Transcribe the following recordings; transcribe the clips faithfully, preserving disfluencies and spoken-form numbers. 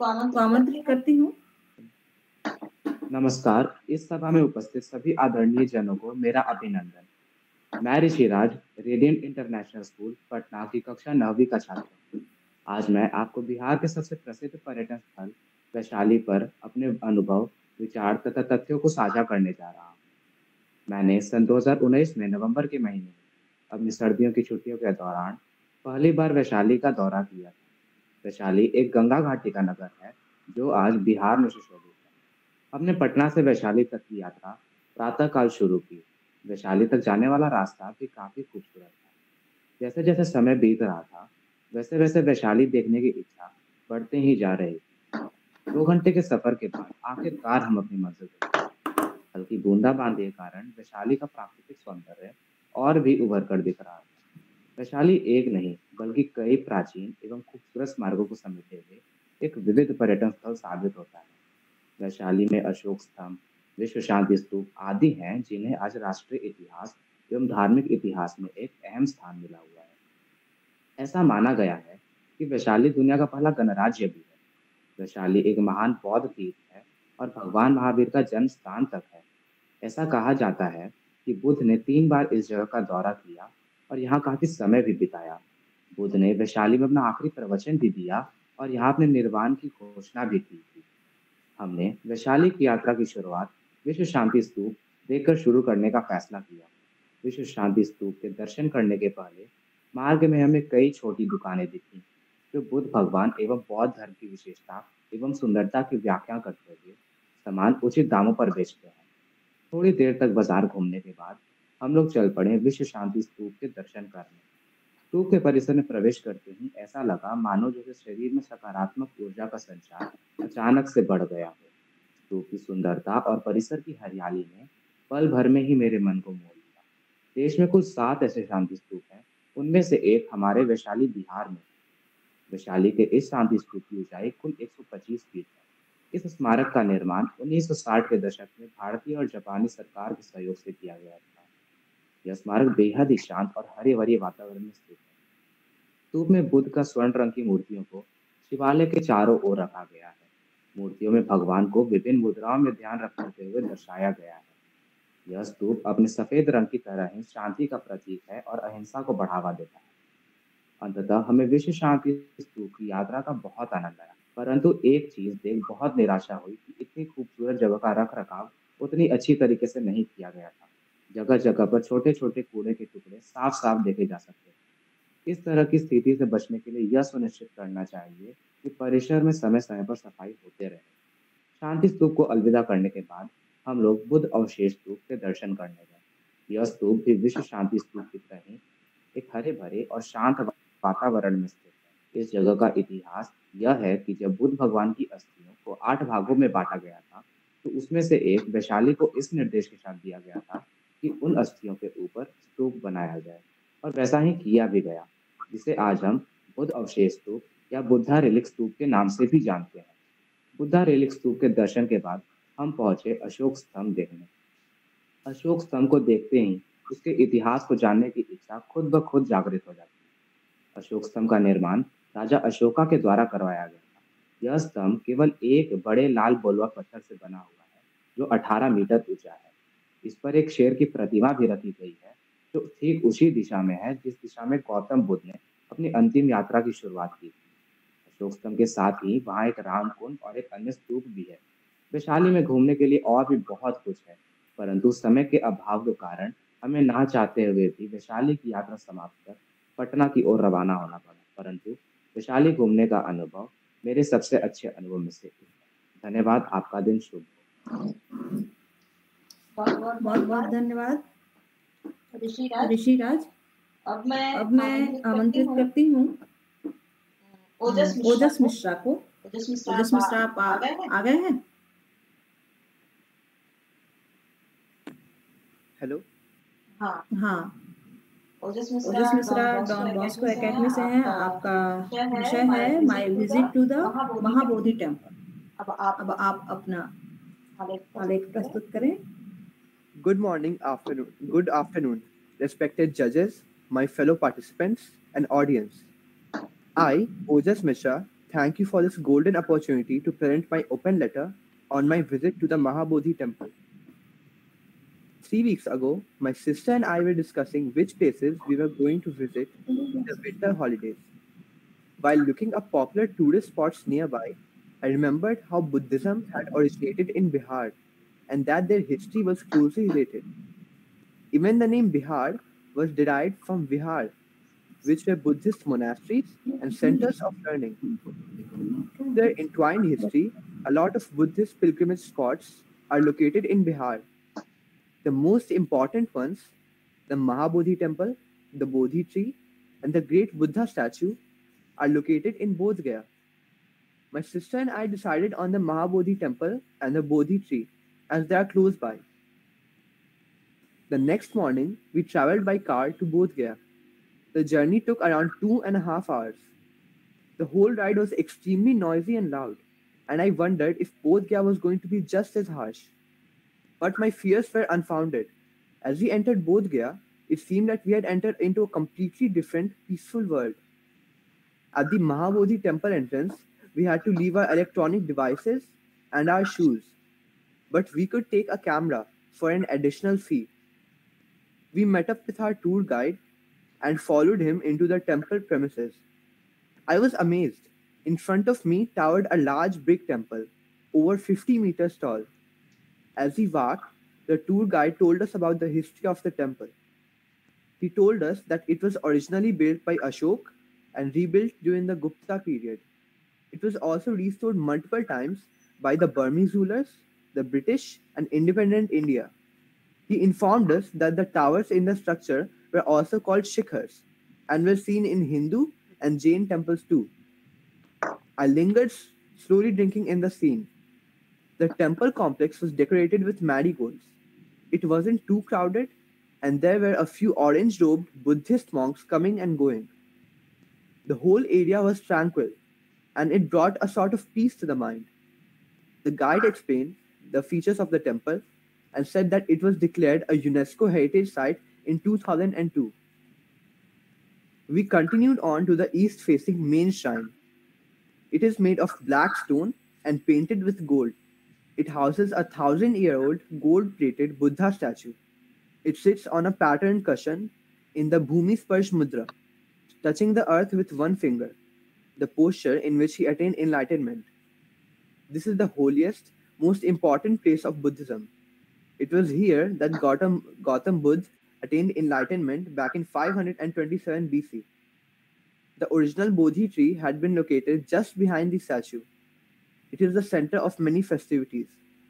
तो आमंत्रित करती हूँ। नमस्कार, इस सभा में उपस्थित सभी आदरणीय जनों को मेरा अभिनंदन। मैं Rishiraj, radiant international school, Patna की कक्षा नौवीं का छात्र हूँ। आज मैं आपको बिहार के सबसे प्रसिद्ध पर्यटन स्थल वैशाली पर अपने अनुभव, विचार तथा तथ्यों को साझा करने जा रहा हूँ। मैंने सन दो हज़ार उन्नीस में नवंबर के महीने में अपनी सर्दियों की छुट्टियों के दौरान पहली बार वैशाली का दौरा किया था। वैशाली एक गंगा घाटी का नगर है, जो आज बिहार में सुशोभित है। हमने पटना से वैशाली तक की यात्रा प्रातःकाल शुरू की। वैशाली तक जाने वाला रास्ता भी काफी खूबसूरत था। जैसे जैसे समय बीत रहा था, वैसे वैसे वैशाली देखने की इच्छा बढ़ते ही जा रही थी। दो घंटे के सफर के बाद आखिरकार हम अपनी मंजिल तक पहुंचे। हल्की बूंदाबांदी के कारण वैशाली का प्राकृतिक सौंदर्य और भी उभर कर दिख रहा था। वैशाली एक नहीं बल्कि कई प्राचीन एवं खूबसूरत स्मारकों को समेटे हुए एक विविध पर्यटन स्थल साबित होता है। वैशाली में अशोक स्तंभ, विश्व शांति स्तूप आदि हैं, जिन्हें आज राष्ट्रीय इतिहास एवं धार्मिक इतिहास में एक अहम स्थान मिला हुआ है। ऐसा माना गया है कि वैशाली दुनिया का पहला गणराज्य भी है। वैशाली एक महान बौद्ध तीर्थ है और भगवान महावीर का जन्म स्थान तक है। ऐसा कहा जाता है कि बुद्ध ने तीन बार इस जगह का दौरा किया और यहाँ काफी समय भी बिताया। बुद्ध ने वैशाली में अपना आखिरी प्रवचन भी दिया और यहाँ अपने निर्वाण की घोषणा भी की थी। हमने वैशाली की यात्रा की शुरुआत विश्व शांति स्तूप देखकर शुरू करने का फैसला किया। विश्व शांति स्तूप के दर्शन करने के पहले मार्ग में हमें कई छोटी दुकानें दिखी, जो बुद्ध भगवान एवं बौद्ध धर्म की विशेषता एवं सुंदरता की व्याख्या करते हुए सामान उचित दामों पर बेचते हैं। थोड़ी देर तक बाजार घूमने के बाद हम लोग चल पड़े विश्व शांति स्तूप के दर्शन करने। स्तूप के परिसर में प्रवेश करते ही ऐसा लगा मानो जैसे शरीर में सकारात्मक ऊर्जा का संचार अचानक से बढ़ गया हो। स्तूप की सुंदरता और परिसर की हरियाली ने पल भर में ही मेरे मन को मोह लिया। देश में कुल सात ऐसे शांति स्तूप हैं, उनमें से एक हमारे वैशाली बिहार में है। वैशाली के इस शांति स्तूप की ऊंचाई कुल एक सौ पच्चीस फीट है। इस स्मारक का निर्माण उन्नीस सौ साठ के दशक में भारतीय और जापानी सरकार के सहयोग से किया गया था। यह स्मारक बेहद ही शांत और हरे भरे वातावरण में स्थित है। स्तूप में बुद्ध का स्वर्ण रंग की मूर्तियों को शिवालय के चारों ओर रखा गया है। मूर्तियों में भगवान को विभिन्न मुद्राओं में ध्यान रखते हुए दर्शाया गया है। यह स्तूप अपने सफेद रंग की तरह ही शांति का प्रतीक है और अहिंसा को बढ़ावा देता है। अंततः हमें विश्व शांति स्तूप की यात्रा का बहुत आनंद आया, परंतु एक चीज देख बहुत निराशा हुई कि इतनी खूबसूरत जगह का रख रखाव उतनी अच्छी तरीके से नहीं किया गया था। जगह जगह पर छोटे छोटे कूड़े के टुकड़े साफ साफ देखे जा सकते थे। इस तरह की स्थिति से बचने के लिए यह सुनिश्चित करना चाहिए कि परिसर में समय समय पर सफाई होते रहे। शांति स्तूप को अलविदा करने के बाद हम लोग बुद्ध अवशेष स्तूप के दर्शन करने गए। यह स्तूप भी विश्व शांति स्तूप की तरह ही एक हरे भरे और शांत वातावरण में स्थित है। इस जगह का इतिहास यह है कि जब बुद्ध भगवान की अस्थियों को आठ भागों में बांटा गया था, तो उसमें से एक वैशाली को इस निर्देश के साथ दिया गया था कि उन अस्थियों के ऊपर स्तूप बनाया जाए, और वैसा ही किया भी गया, जिसे आज हम बुद्ध अवशेष स्तूप या बुद्धा रेलिक स्तूप के नाम से भी जानते हैं। बुद्धा रेलिक स्तूप के दर्शन के बाद हम पहुंचे अशोक स्तंभ देखने। अशोक स्तंभ को देखते ही उसके इतिहास को जानने की इच्छा खुद ब खुद जागृत हो जाती है। अशोक स्तंभ का निर्माण राजा अशोका के द्वारा करवाया गया था। यह स्तंभ केवल एक बड़े लाल बोलवा पत्थर से बना हुआ है, जो अठारह मीटर ऊंचा है। इस पर एक शेर की प्रतिमा भी रखी गई है, जो ठीक उसी दिशा में है जिस दिशा में गौतम बुद्ध ने अपनी अंतिम यात्रा की शुरुआत की थी। अशोक स्तंभ के साथ ही वहाँ एक राम कुंड और एक अन्य स्तूप भी है। वैशाली में घूमने के लिए और भी बहुत कुछ है, परंतु समय के अभाव के कारण हमें ना चाहते हुए भी वैशाली की यात्रा समाप्त कर पटना की ओर रवाना होना पड़ा। परंतु वैशाली घूमने का अनुभव मेरे सबसे अच्छे अनुभव में से एक है। धन्यवाद। आपका दिन शुभ हो। बहुत बहुत धन्यवाद ऋषिराज। ऋषिराज। अब मैं अब मैं आमंत्रित करती हूँ ओजस ओजस मिश्रा को। ओजस मिश्रा ओजस मिश्रा आप आ गए हैं? आ गए हैं? हेलो। हाँ हाँ। Ojas Ojas Mishra Don Bosco academy से हैं। आपका विषय है my visit to the Mahabodhi temple. अब आप अब आप अपना आलेख प्रस्तुत करें। Good morning, afternoon. Good afternoon, respected judges, my fellow participants, and audience. I, Ojas Mishra, thank you for this golden opportunity to present my open letter on my visit to the Mahabodhi temple. Three weeks ago, my sister and I were discussing which places we were going to visit in the winter holidays. While looking up popular tourist spots nearby, I remembered how Buddhism had originated in Bihar and that their history was closely related. Even the name Bihar was derived from Vihar, which were Buddhist monasteries and centers of learning. Through their entwined history, a lot of Buddhist pilgrimage spots are located in Bihar. The most important ones, the Mahabodhi temple, the Bodhi tree, and the great Buddha statue, are located in Bodh Gaya. My sister and I decided on the Mahabodhi temple and the Bodhi tree as they are close by. The next morning, we traveled by car to Bodh Gaya. The journey took around two and a half hours. The whole ride was extremely noisy and loud, and I wondered if Bodh Gaya was going to be just as harsh. But my fears were unfounded. As we entered Bodh Gaya, it seemed that we had entered into a completely different, peaceful world. At the Mahabodhi temple entrance, we had to leave our electronic devices and our shoes, but we could take a camera for an additional fee. We met up with our tour guide and followed him into the temple premises. I was amazed. In front of me towered a large brick temple, over fifty meters tall. As we walked, the tour guide told us about the history of the temple. He told us that it was originally built by Ashok and rebuilt during the Gupta period. It was also restored multiple times by the Burmese rulers, the British, and independent India. He informed us that the towers in the structure were also called shikhars and were seen in Hindu and Jain temples too. I lingered, slowly drinking in the scene. The temple complex was decorated with marigolds. It wasn't too crowded, and there were a few orange-robed Buddhist monks coming and going. The whole area was tranquil, and it brought a sort of peace to the mind. The guide explained the features of the temple and said that it was declared a UNESCO Heritage Site in two thousand two. We continued on to the east-facing main shrine. It is made of black stone and painted with gold. It houses a thousand-year-old gold-plated Buddha statue. It sits on a patterned cushion in the Bhumi Sparsh Mudra, touching the earth with one finger, the posture in which he attained enlightenment. This is the holiest, most important place of Buddhism. It was here that Gautam, Gautam Buddha attained enlightenment back in five hundred twenty-seven B C. The original Bodhi tree had been located just behind the statue. It is the center of many festivities.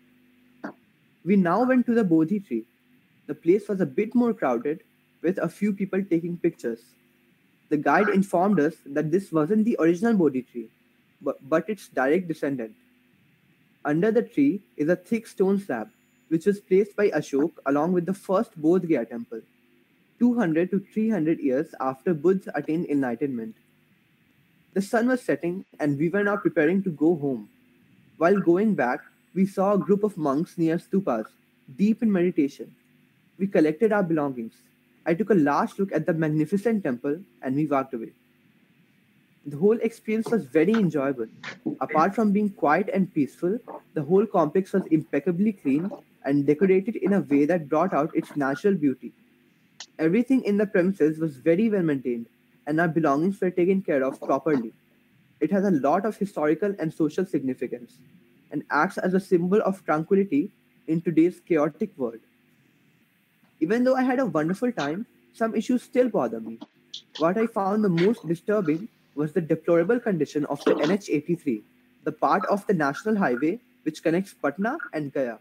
We now went to the Bodhi tree. The place was a bit more crowded, with a few people taking pictures. The guide informed us that this wasn't the original Bodhi tree, but, but its direct descendant. Under the tree is a thick stone slab, which was placed by Ashok along with the first Bodh Gaya temple, two hundred to three hundred years after Buddha attained enlightenment. The sun was setting, and we were now preparing to go home. While going back, we saw a group of monks near stupas, deep in meditation. We collected our belongings. I took a last look at the magnificent temple, and we walked away. The whole experience was very enjoyable. Apart from being quiet and peaceful, the whole complex was impeccably clean and decorated in a way that brought out its natural beauty. Everything in the premises was very well maintained, and our belongings were taken care of properly. It has a lot of historical and social significance, and acts as a symbol of tranquility in today's chaotic world. Even though I had a wonderful time, some issues still bother me. What I found the most disturbing was the deplorable condition of the N H eighty-three, the part of the national highway which connects Patna and Gaya.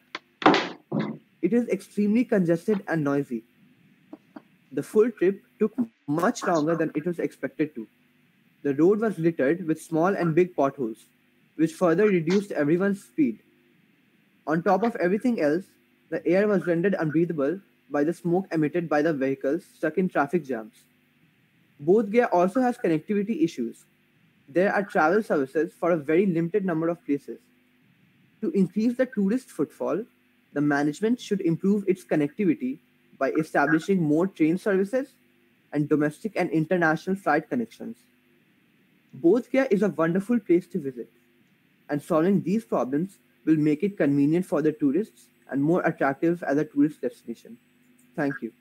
It is extremely congested and noisy. The full trip took much longer than it was expected to. The road was littered with small and big potholes, which further reduced everyone's speed. On top of everything else, the air was rendered unbreathable by the smoke emitted by the vehicles stuck in traffic jams. Bodh Gaya also has connectivity issues. There are travel services for a very limited number of places. To increase the tourist footfall, the management should improve its connectivity by establishing more train services and domestic and international flight connections. Bodh Gaya is a wonderful place to visit, and solving these problems will make it convenient for the tourists and more attractive as a tourist destination. Thank you.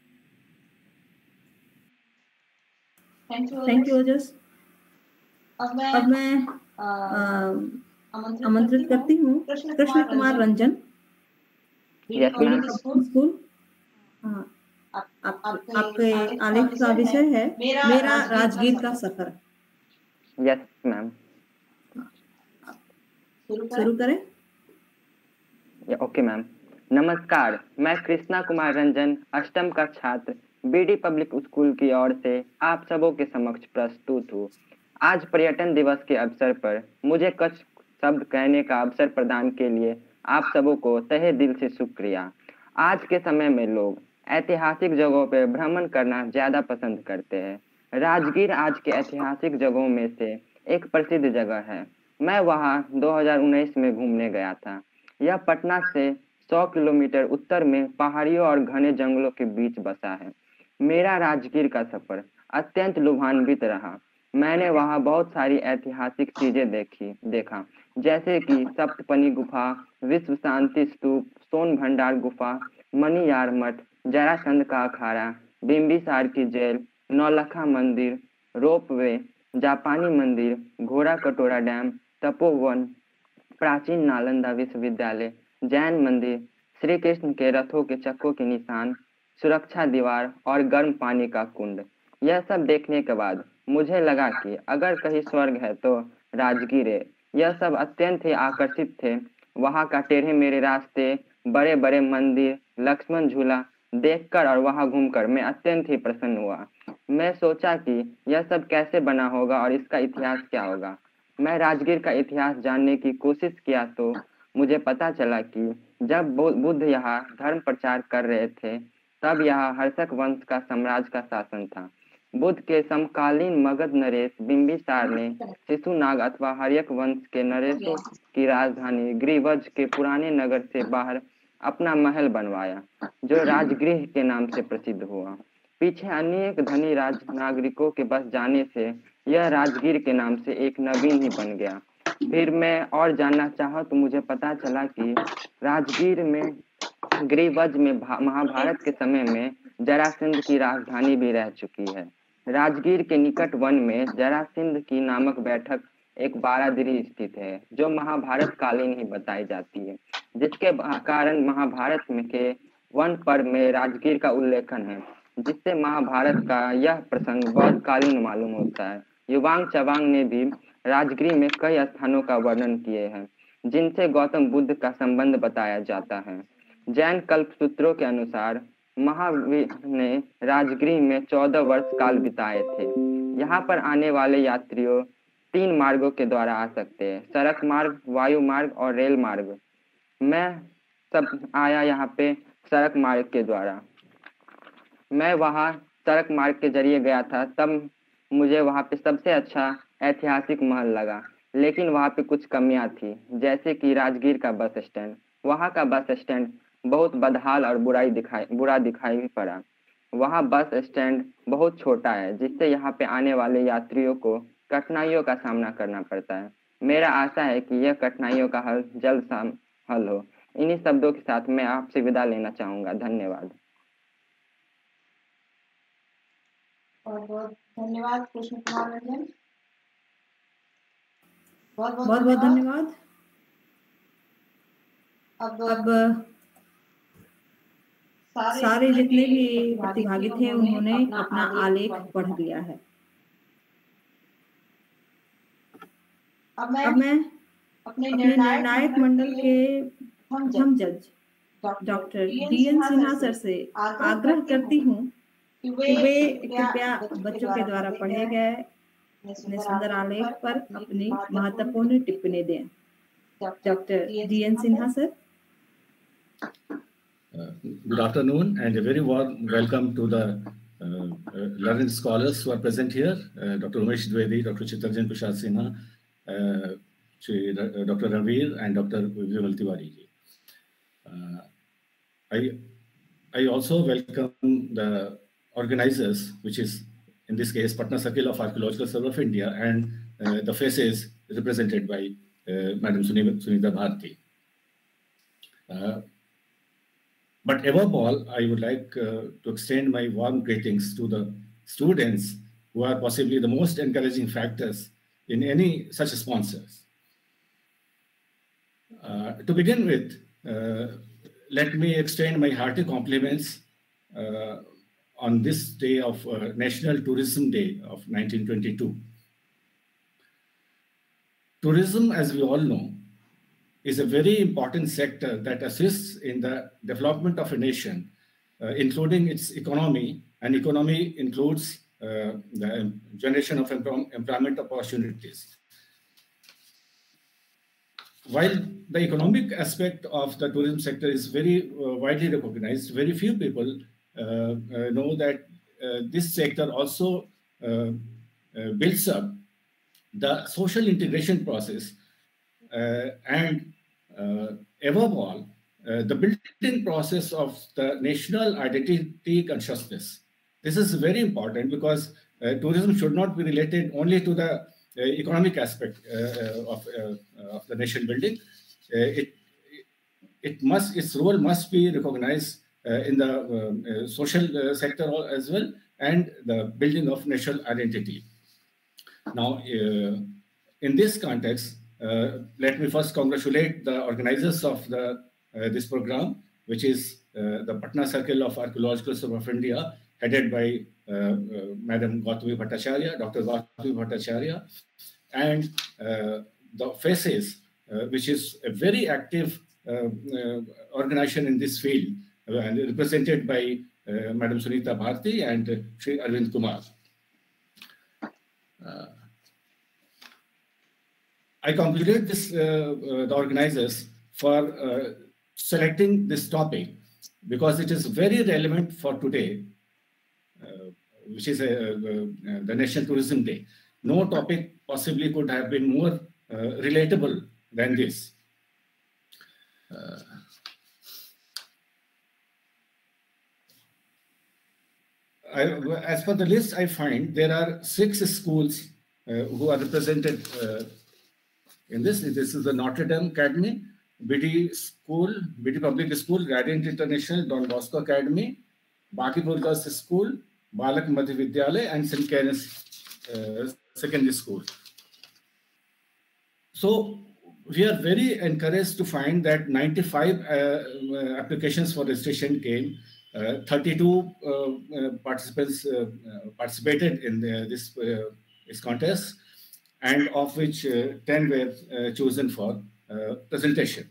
Thank you thank you Ojas. अब मैं अब मैं अ, अ, आमंत्रित आमंत्रित करती हूँ Krishna Krishna Kumar Ranjan Yes, ma'am. School school. हाँ, आप- आप, आपके आपके आलेख आलेख का विषय है मेरा मेरा राजगीर राजगीर का का सफर। Yes, ma'am. शुरू करें? शुरू करें? Yeah, okay, ma'am. नमस्कार, मैं कृष्णा कुमार रंजन अष्टम का छात्र बीडी पब्लिक स्कूल की ओर से आप सबों के समक्ष प्रस्तुत हूँ। आज पर्यटन दिवस के अवसर पर मुझे कुछ शब्द कहने का अवसर प्रदान के लिए आप सबों को तहे दिल से शुक्रिया। आज के समय में लोग ऐतिहासिक जगहों पर भ्रमण करना ज्यादा पसंद करते हैं। राजगीर आज के ऐतिहासिक जगहों में से एक प्रसिद्ध जगह है। मैं वहाँ दो हज़ार उन्नीस में घूमने गया था। यह पटना से सौ किलोमीटर उत्तर में पहाड़ियों और घने जंगलों के बीच बसा है। मेरा राजगीर का सफर अत्यंत लुभान्वित रहा। मैंने वहाँ बहुत सारी ऐतिहासिक चीजें देखी देखा जैसे कि सप्तपनी गुफा, विश्व शांति स्तूप, सोन भंडार गुफा, मणियार मठ, जरासंध का अखाड़ा, बिम्बिसार की जेल, नौलखा मंदिर, रोपवे, जापानी मंदिर, घोड़ा कटोरा डैम, तपोवन, प्राचीन नालंदा विश्वविद्यालय, जैन मंदिर, श्री कृष्ण के रथों के चक्कों के निशान, सुरक्षा दीवार और गर्म पानी का कुंड। यह सब देखने के बाद मुझे लगा कि अगर कहीं स्वर्ग है तो राजगीर है। यह सब अत्यंत ही आकर्षित थे। वहाँ का टेढ़े मेढ़े रास्ते, बड़े बड़े मंदिर, लक्ष्मण झूला देखकर और वहाँ घूमकर मैं अत्यंत ही प्रसन्न हुआ। मैं सोचा कि यह सब कैसे बना होगा और इसका इतिहास क्या होगा। मैं राजगीर का इतिहास जानने की कोशिश किया तो मुझे पता चला कि जब बुद्ध यहाँ धर्म प्रचार कर रहे थे तब यहाँ हर्षक वंश का साम्राज्य का शासन था। बुद्ध के समकालीन मगध नरेश बिंबिसार ने शिशुनाग अथवा हर्यक वंश के नरेशों की राजधानी गिरिवज के पुराने नगर से बाहर अपना महल बनवाया जो राजगृह के नाम से प्रसिद्ध हुआ। पीछे अनेक धनी राज नागरिकों के बस जाने से यह राजगीर के नाम से एक नवीन ही बन गया। फिर मैं और जानना चाहा तो मुझे पता चला कि राजगीर में गिरिवज में महाभारत के समय में जरासंध की राजधानी भी रह चुकी है। राजगीर के निकट वन में जरासंध की नामक बैठक एक बारादरी स्थित है जो महाभारत कालीन ही बताई जाती है, जिसके कारण महाभारत में के वन पर्व में राजगीर का उल्लेखन है, जिससे महाभारत का यह प्रसंग बहुत कालीन मालूम होता है। युवांग चवांग ने भी राजगीर में कई स्थानों का वर्णन किए हैं जिनसे गौतम बुद्ध का संबंध बताया जाता है। जैन कल्पसूत्रों के अनुसार महावीर ने राजगीर में चौदह वर्ष काल बिताए थे। यहाँ पर आने वाले यात्रियों तीन मार्गों के द्वारा आ सकते हैं, सड़क मार्ग, वायु मार्ग और रेल मार्ग। मैं सब आया यहाँ पे सड़क मार्ग के द्वारा। मैं वहाँ सड़क मार्ग के जरिए गया था, तब मुझे वहाँ पे सबसे अच्छा ऐतिहासिक महल लगा, लेकिन वहाँ पे कुछ कमियां थी, जैसे कि राजगीर का बस स्टैंड। वहाँ का बस स्टैंड बहुत बदहाल और बुराई दिखाई बुरा दिखाई पड़ा। वहाँ बस स्टैंड बहुत छोटा है, जिससे यहाँ पे आने वाले यात्रियों को कठिनाइयों का सामना करना पड़ता है। मेरा आशा है कि यह कठिनाइयों का हल जल्द साम हल हो। इन्हीं शब्दों के साथ मैं आपसे विदा लेना चाहूँगा। धन्यवाद। बहुत बहुत धन्यवाद कृष्ण कुमार रंजन। बहुत बहुत बहुत धन्यवाद। अब अब सारे, सारे जितने भी प्रतिभागी थे उन्होंने अपना आलेख पढ़ लिया है। अब मैं, अब मैं अपने अपने निर्णायक निर्णायक मंडल के हम जज doctor D N Sinha sir से आग्रह करती हूँ कि वे कृपया बच्चों के द्वारा पढ़े गए अपने सुंदर आलेख पर अपनी महत्वपूर्ण टिप्पणी दें। Doctor D N Sinha sir. Uh, good afternoon and a very warm welcome to the uh, uh, learned scholars who are present here, uh, Doctor Umesh Dwivedi, Doctor Chittaranjan Prasad Sinha, uh, uh, Doctor Ravir and Doctor Vimal Tiwari. Uh, I, I also welcome the organizers, which is in this case Patna Circle of Archaeological Survey of India and uh, the faces represented by uh, Madam Sunita Bharti. Uh, but above all, I would like uh, to extend my warm greetings to the students who are possibly the most encouraging factors in any such sponsors. Uh, to begin with, uh, let me extend my hearty compliments uh, on this day of uh, National Tourism Day of nineteen twenty-two. Tourism, as we all know, is a very important sector that assists in the development of a nation, uh, including its economy, and economy includes uh, the generation of employment opportunities. While the economic aspect of the tourism sector is very uh, widely recognized, very few people uh, uh, know that uh, this sector also uh, uh, builds up the social integration process uh, and uh, above all, uh, the building process of the national identity consciousness. This is very important because uh, tourism should not be related only to the uh, economic aspect uh, of, uh, of the nation building. Uh, it, it must, its role must be recognized uh, in the um, uh, social uh, sector as well, and the building of national identity. Now, uh, in this context, uh, let me first congratulate the organizers of the, uh, this program, which is uh, the Patna Circle of Archaeological Survey of India, headed by uh, uh, Madam Gautami Bhattacharya, Doctor Gautami Bhattacharya, and uh, the FACES, uh, which is a very active uh, uh, organization in this field, uh, and represented by uh, Madam Sunita Bharti and uh, Shri Arvind Kumar. Uh, I congratulate this, uh, uh, the organizers for uh, selecting this topic because it is very relevant for today, uh, which is a, uh, uh, the National Tourism Day. No topic possibly could have been more uh, relatable than this. Uh, I, as per the list, I find there are six schools uh, who are represented uh, in this. This is the Notre Dame Academy, B D School, B D Public School, Radiant International, Don Bosco Academy, Bakipur Girls School, Balak Madhya Vidyalaya, and Saint Canis uh, Secondary School. So we are very encouraged to find that ninety-five uh, applications for registration came. Uh, thirty-two uh, uh, participants uh, uh, participated in the, this, uh, this contest, and of which uh, ten were uh, chosen for uh, presentation.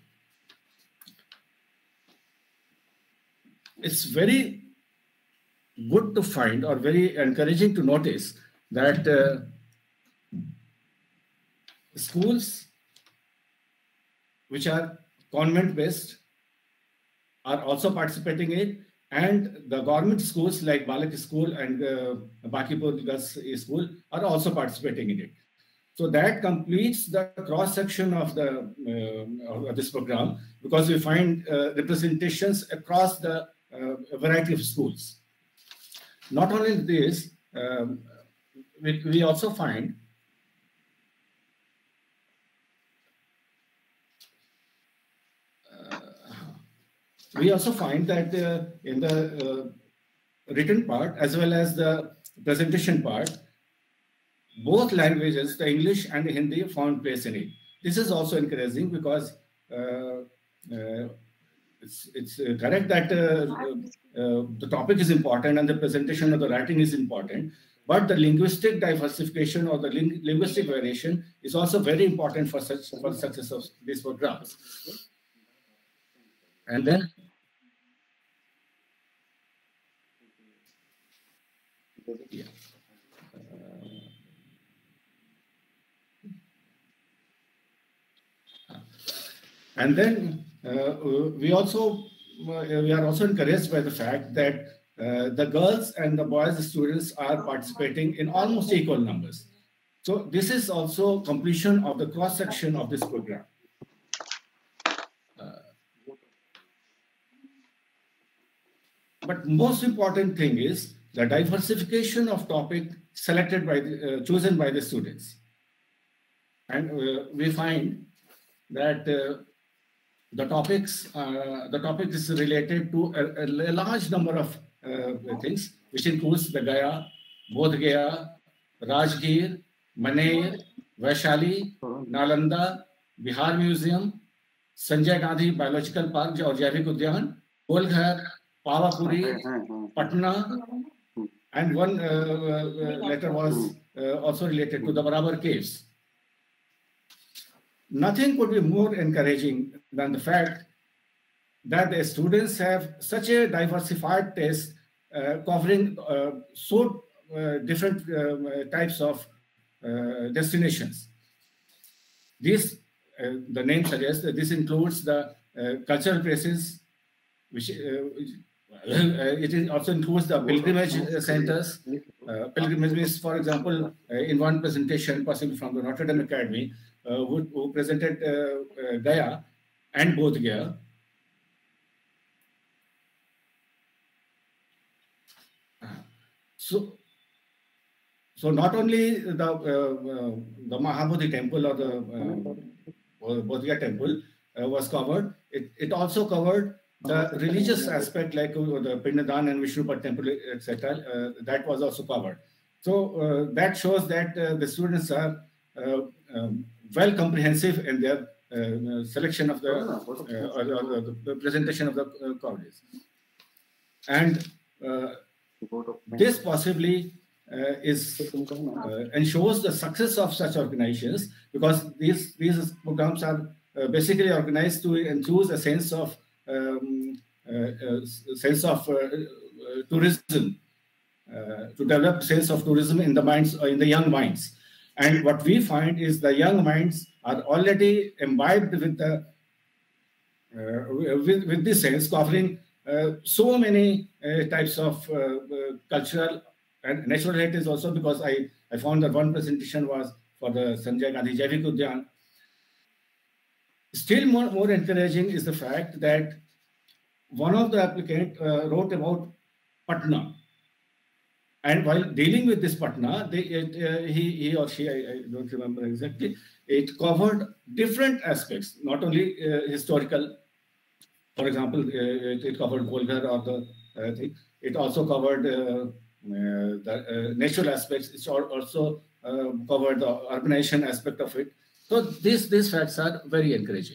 It's very good to find, or very encouraging to notice, that uh, schools which are convent-based are also participating in it, and the government schools like Balak School and uh, Bakipur Girls School are also participating in it. So that completes the cross-section of the uh, of this program, because we find uh, representations across the uh, variety of schools. Not only this, um, we, we also find we also find that uh, in the uh, written part as well as the presentation part, both languages, the English and the Hindi, found place in it. This is also encouraging because uh, uh, it's, it's correct that uh, uh, the topic is important and the presentation of the writing is important, but the linguistic diversification or the ling linguistic variation is also very important for such for the success of these programs. And then yeah. Uh, and then uh, we also uh, we are also encouraged by the fact that uh, the girls and the boys students are participating in almost equal numbers. So this is also completion of the cross section of this program. But most important thing is the diversification of topic selected by the, uh, chosen by the students. and uh, we find that uh, the topics, uh, the topic is related to a, a large number of uh, things, which includes the Gaya, Bodh Gaya, Rajgir, Maner, Vaishali, Nalanda, Bihar Museum, Sanjay Gandhi Biological Park और जैविक उद्यान, Golghar, Pawapuri, Patna, and one uh, uh, letter was uh, also related to the Barabar caves. Nothing could be more encouraging than the fact that the students have such a diversified taste uh, covering uh, so uh, different uh, types of uh, destinations. This, uh, the name suggests that this includes the uh, cultural places, which uh, Uh, it also includes the pilgrimage centers. Uh, pilgrimages, for example, uh, in one presentation, possibly from the Notre Dame Academy, uh, who, who presented uh, uh, Gaya and Bodh Gaya. So, so not only the uh, uh, the Mahabodhi temple or the uh, Bodh Gaya temple uh, was covered, it, it also covered the religious aspect, like uh, the Pindadan and Vishnupad temple, et cetera, uh, that was also covered. So uh, that shows that uh, the students are uh, um, well comprehensive in their uh, selection of the, uh, or, or the presentation of the uh, colleges. And uh, this possibly uh, is uh, ensures the success of such organizations, because these, these programs are uh, basically organized to enthuse a sense of Um, uh, uh, sense of uh, uh, tourism, uh, to develop sense of tourism in the minds, uh, in the young minds. And what we find is the young minds are already imbibed with the uh, with, with this sense, covering uh, so many uh, types of uh, uh, cultural and natural heritage also, because I, I found that one presentation was for the Sanjay Gandhi Jaivik Udyan. Still more, more encouraging is the fact that one of the applicants uh, wrote about Patna. And while dealing with this Patna, they, it, uh, he, he or she, I, I don't remember exactly, it covered different aspects, not only uh, historical. For example, uh, it, it covered Golghar or the uh, thing. It also covered uh, uh, the uh, natural aspects. It also uh, covered the urbanization aspect of it. So these, these facts are very encouraging.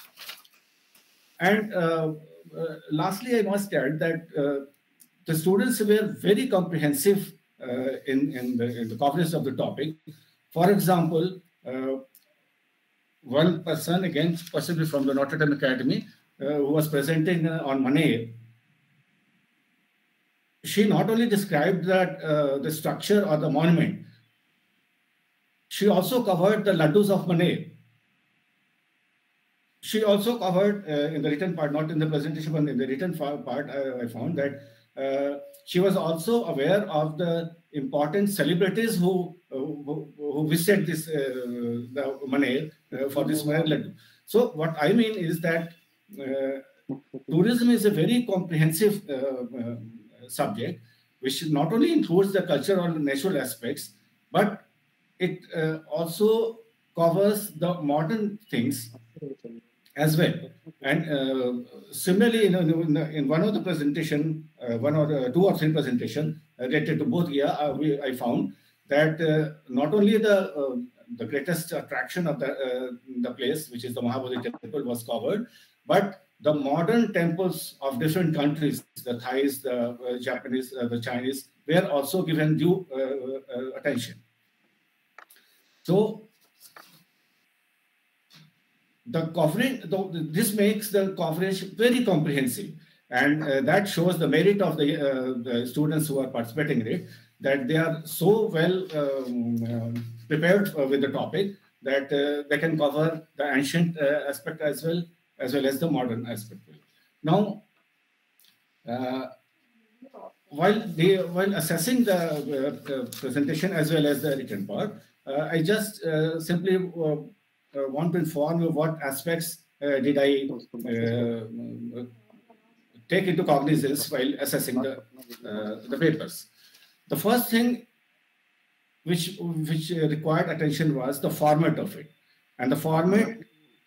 And uh, uh, lastly, I must add that uh, the students were very comprehensive uh, in, in, the, in the coverage of the topic. For example, uh, one person, again, possibly from the Notre Dame Academy, uh, who was presenting uh, on Maner, she not only described that uh, the structure or the monument, she also covered the laddus of Maner. She also covered uh, in the written part, not in the presentation, but in the written part, I, I found that uh, she was also aware of the important celebrities who who, who visited this uh, the Maner uh, for this Maner laddu. So what I mean is that uh, tourism is a very comprehensive uh, uh, subject, which not only includes the cultural or natural aspects, but it uh, also covers the modern things as well. And uh, similarly, you know, in, in one of the presentation, uh, one or uh, two or three presentation related to Bodh Gaya, uh, we, I found that uh, not only the uh, the greatest attraction of the uh, the place, which is the Mahabodhi temple, was covered, but the modern temples of different countries, the Thais, the uh, Japanese, uh, the Chinese, were also given due uh, uh, attention. So the covering, this makes the coverage very comprehensive, and uh, that shows the merit of the, uh, the students who are participating in it, that they are so well um, uh, prepared uh, with the topic that uh, they can cover the ancient uh, aspect as well, as well as the modern aspect. Now, uh, while they while assessing the uh, presentation as well as the written part, uh, I just uh, simply uh, uh, want to inform you what aspects uh, did I uh, take into cognizance while assessing the uh, the papers. The first thing which which required attention was the format of it. And the format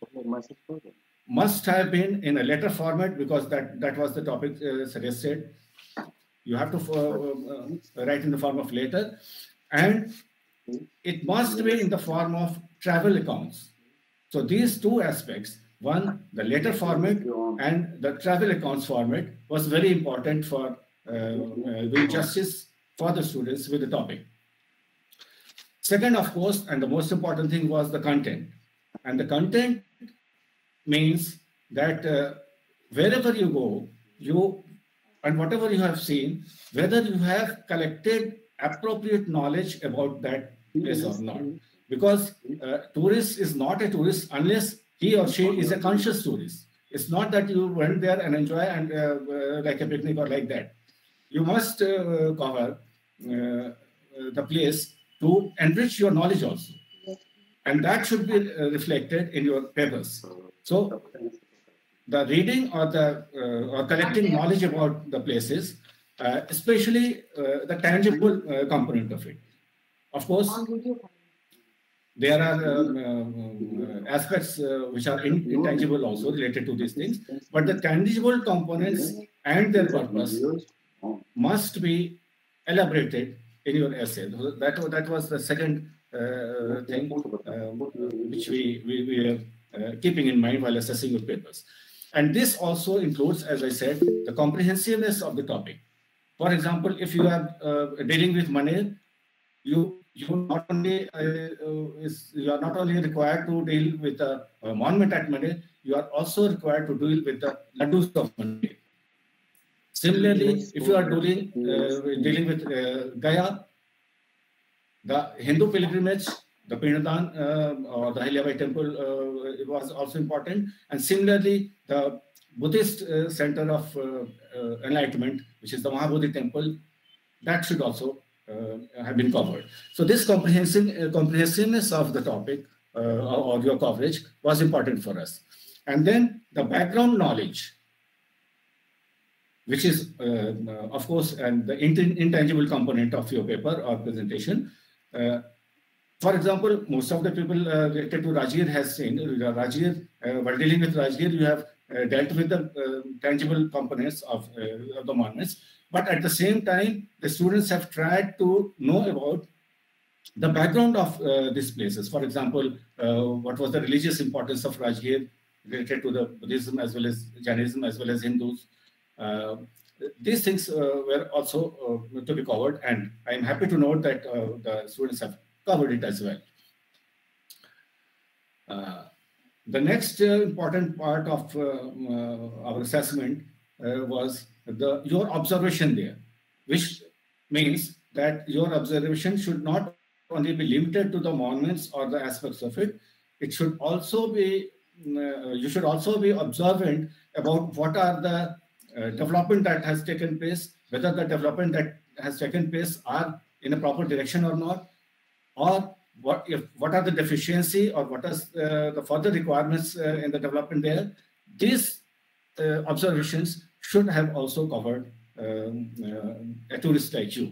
must have been in a letter format because that, that was the topic uh, suggested. You have to uh, uh, write in the form of letter, and it must be in the form of travel accounts. So these two aspects, one, the letter format and the travel accounts format, was very important for uh, uh, doing justice for the students with the topic. Second, of course, and the most important thing was the content. And the content means that uh, wherever you go, you and whatever you have seen, whether you have collected appropriate knowledge about that place or not. Because uh, tourist is not a tourist unless he or she is a conscious tourist. It's not that you went there and enjoy and uh, uh, like a picnic or like that. You must uh, cover uh, the place to enrich your knowledge also. And that should be uh, reflected in your papers. So the reading or the uh, or collecting knowledge about the places, uh, especially uh, the tangible uh, component of it. Of course, there are uh, uh, aspects uh, which are in, intangible also related to these things, but the tangible components and their purpose must be elaborated in your essay. That, that was the second uh, thing uh, which we, we, we are uh, keeping in mind while assessing your papers. And this also includes, as I said, the comprehensiveness of the topic. For example, if you are uh, dealing with money, you you not only uh, is you are not only required to deal with the uh, monument at Mane, you are also required to deal with the laddus of Mane. Similarly, if you are dealing uh, dealing with uh, Gaya, the Hindu pilgrimage, the Pindadan uh, or the Ahilyabai temple uh, it was also important, and similarly the Buddhist uh, center of uh, uh, enlightenment, which is the Mahabodhi temple, that should also uh, have been covered. So this comprehensive uh, comprehensiveness of the topic uh, or, or your coverage was important for us. And then the background knowledge, which is uh, uh, of course and the intangible component of your paper or presentation. Uh, For example, most of the people uh, related to Rajgir has seen, uh, Rajgir, uh, while dealing with Rajgir, you have uh, dealt with the uh, tangible components of, uh, of the monuments. But at the same time, the students have tried to know about the background of uh, these places. For example, uh, what was the religious importance of Rajgir related to the Buddhism as well as Jainism as well as Hindus. Uh, these things uh, were also uh, to be covered. And I'm happy to note that uh, the students have covered it as well. Uh, the next uh, important part of uh, uh, our assessment uh, was the your observation there, which means that your observation should not only be limited to the monuments or the aspects of it. It should also be uh, you should also be observant about what are the uh, development that has taken place, whether the development that has taken place are in a proper direction or not. Or what if what are the deficiency or what is uh, the further requirements uh, in the development there? These uh, observations should have also covered um, uh, a tourist like you.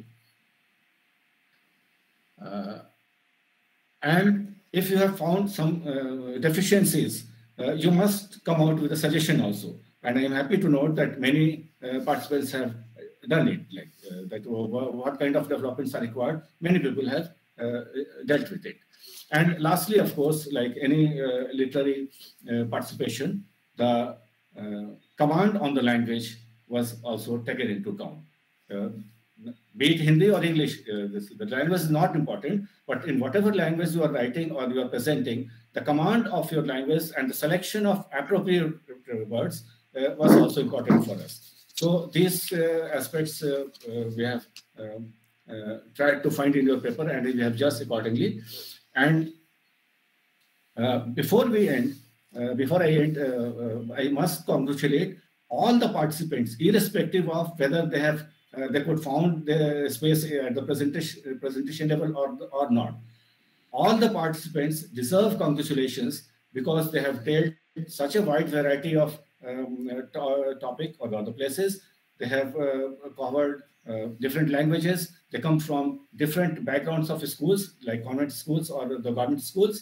Uh, and if you have found some uh, deficiencies, uh, you must come out with a suggestion also. And I am happy to note that many uh, participants have done it. Like uh, that, what kind of developments are required? Many people have Uh, dealt with it. And lastly, of course, like any uh, literary uh, participation, the uh, command on the language was also taken into account. Uh, be it Hindi or English, uh, this, the language is not important, but in whatever language you are writing or you are presenting, the command of your language and the selection of appropriate words uh, was also important for us. So these uh, aspects uh, uh, we have um, Uh, tried to find in your paper, and we have just accordingly. And uh, before we end, uh, before I end, uh, uh, I must congratulate all the participants, irrespective of whether they have uh, they could found the space at the presentation presentation level or or not. All the participants deserve congratulations because they have dealt with such a wide variety of um, to topic or other places. They have uh, covered uh, different languages. They come from different backgrounds of schools, like convent schools or the government schools.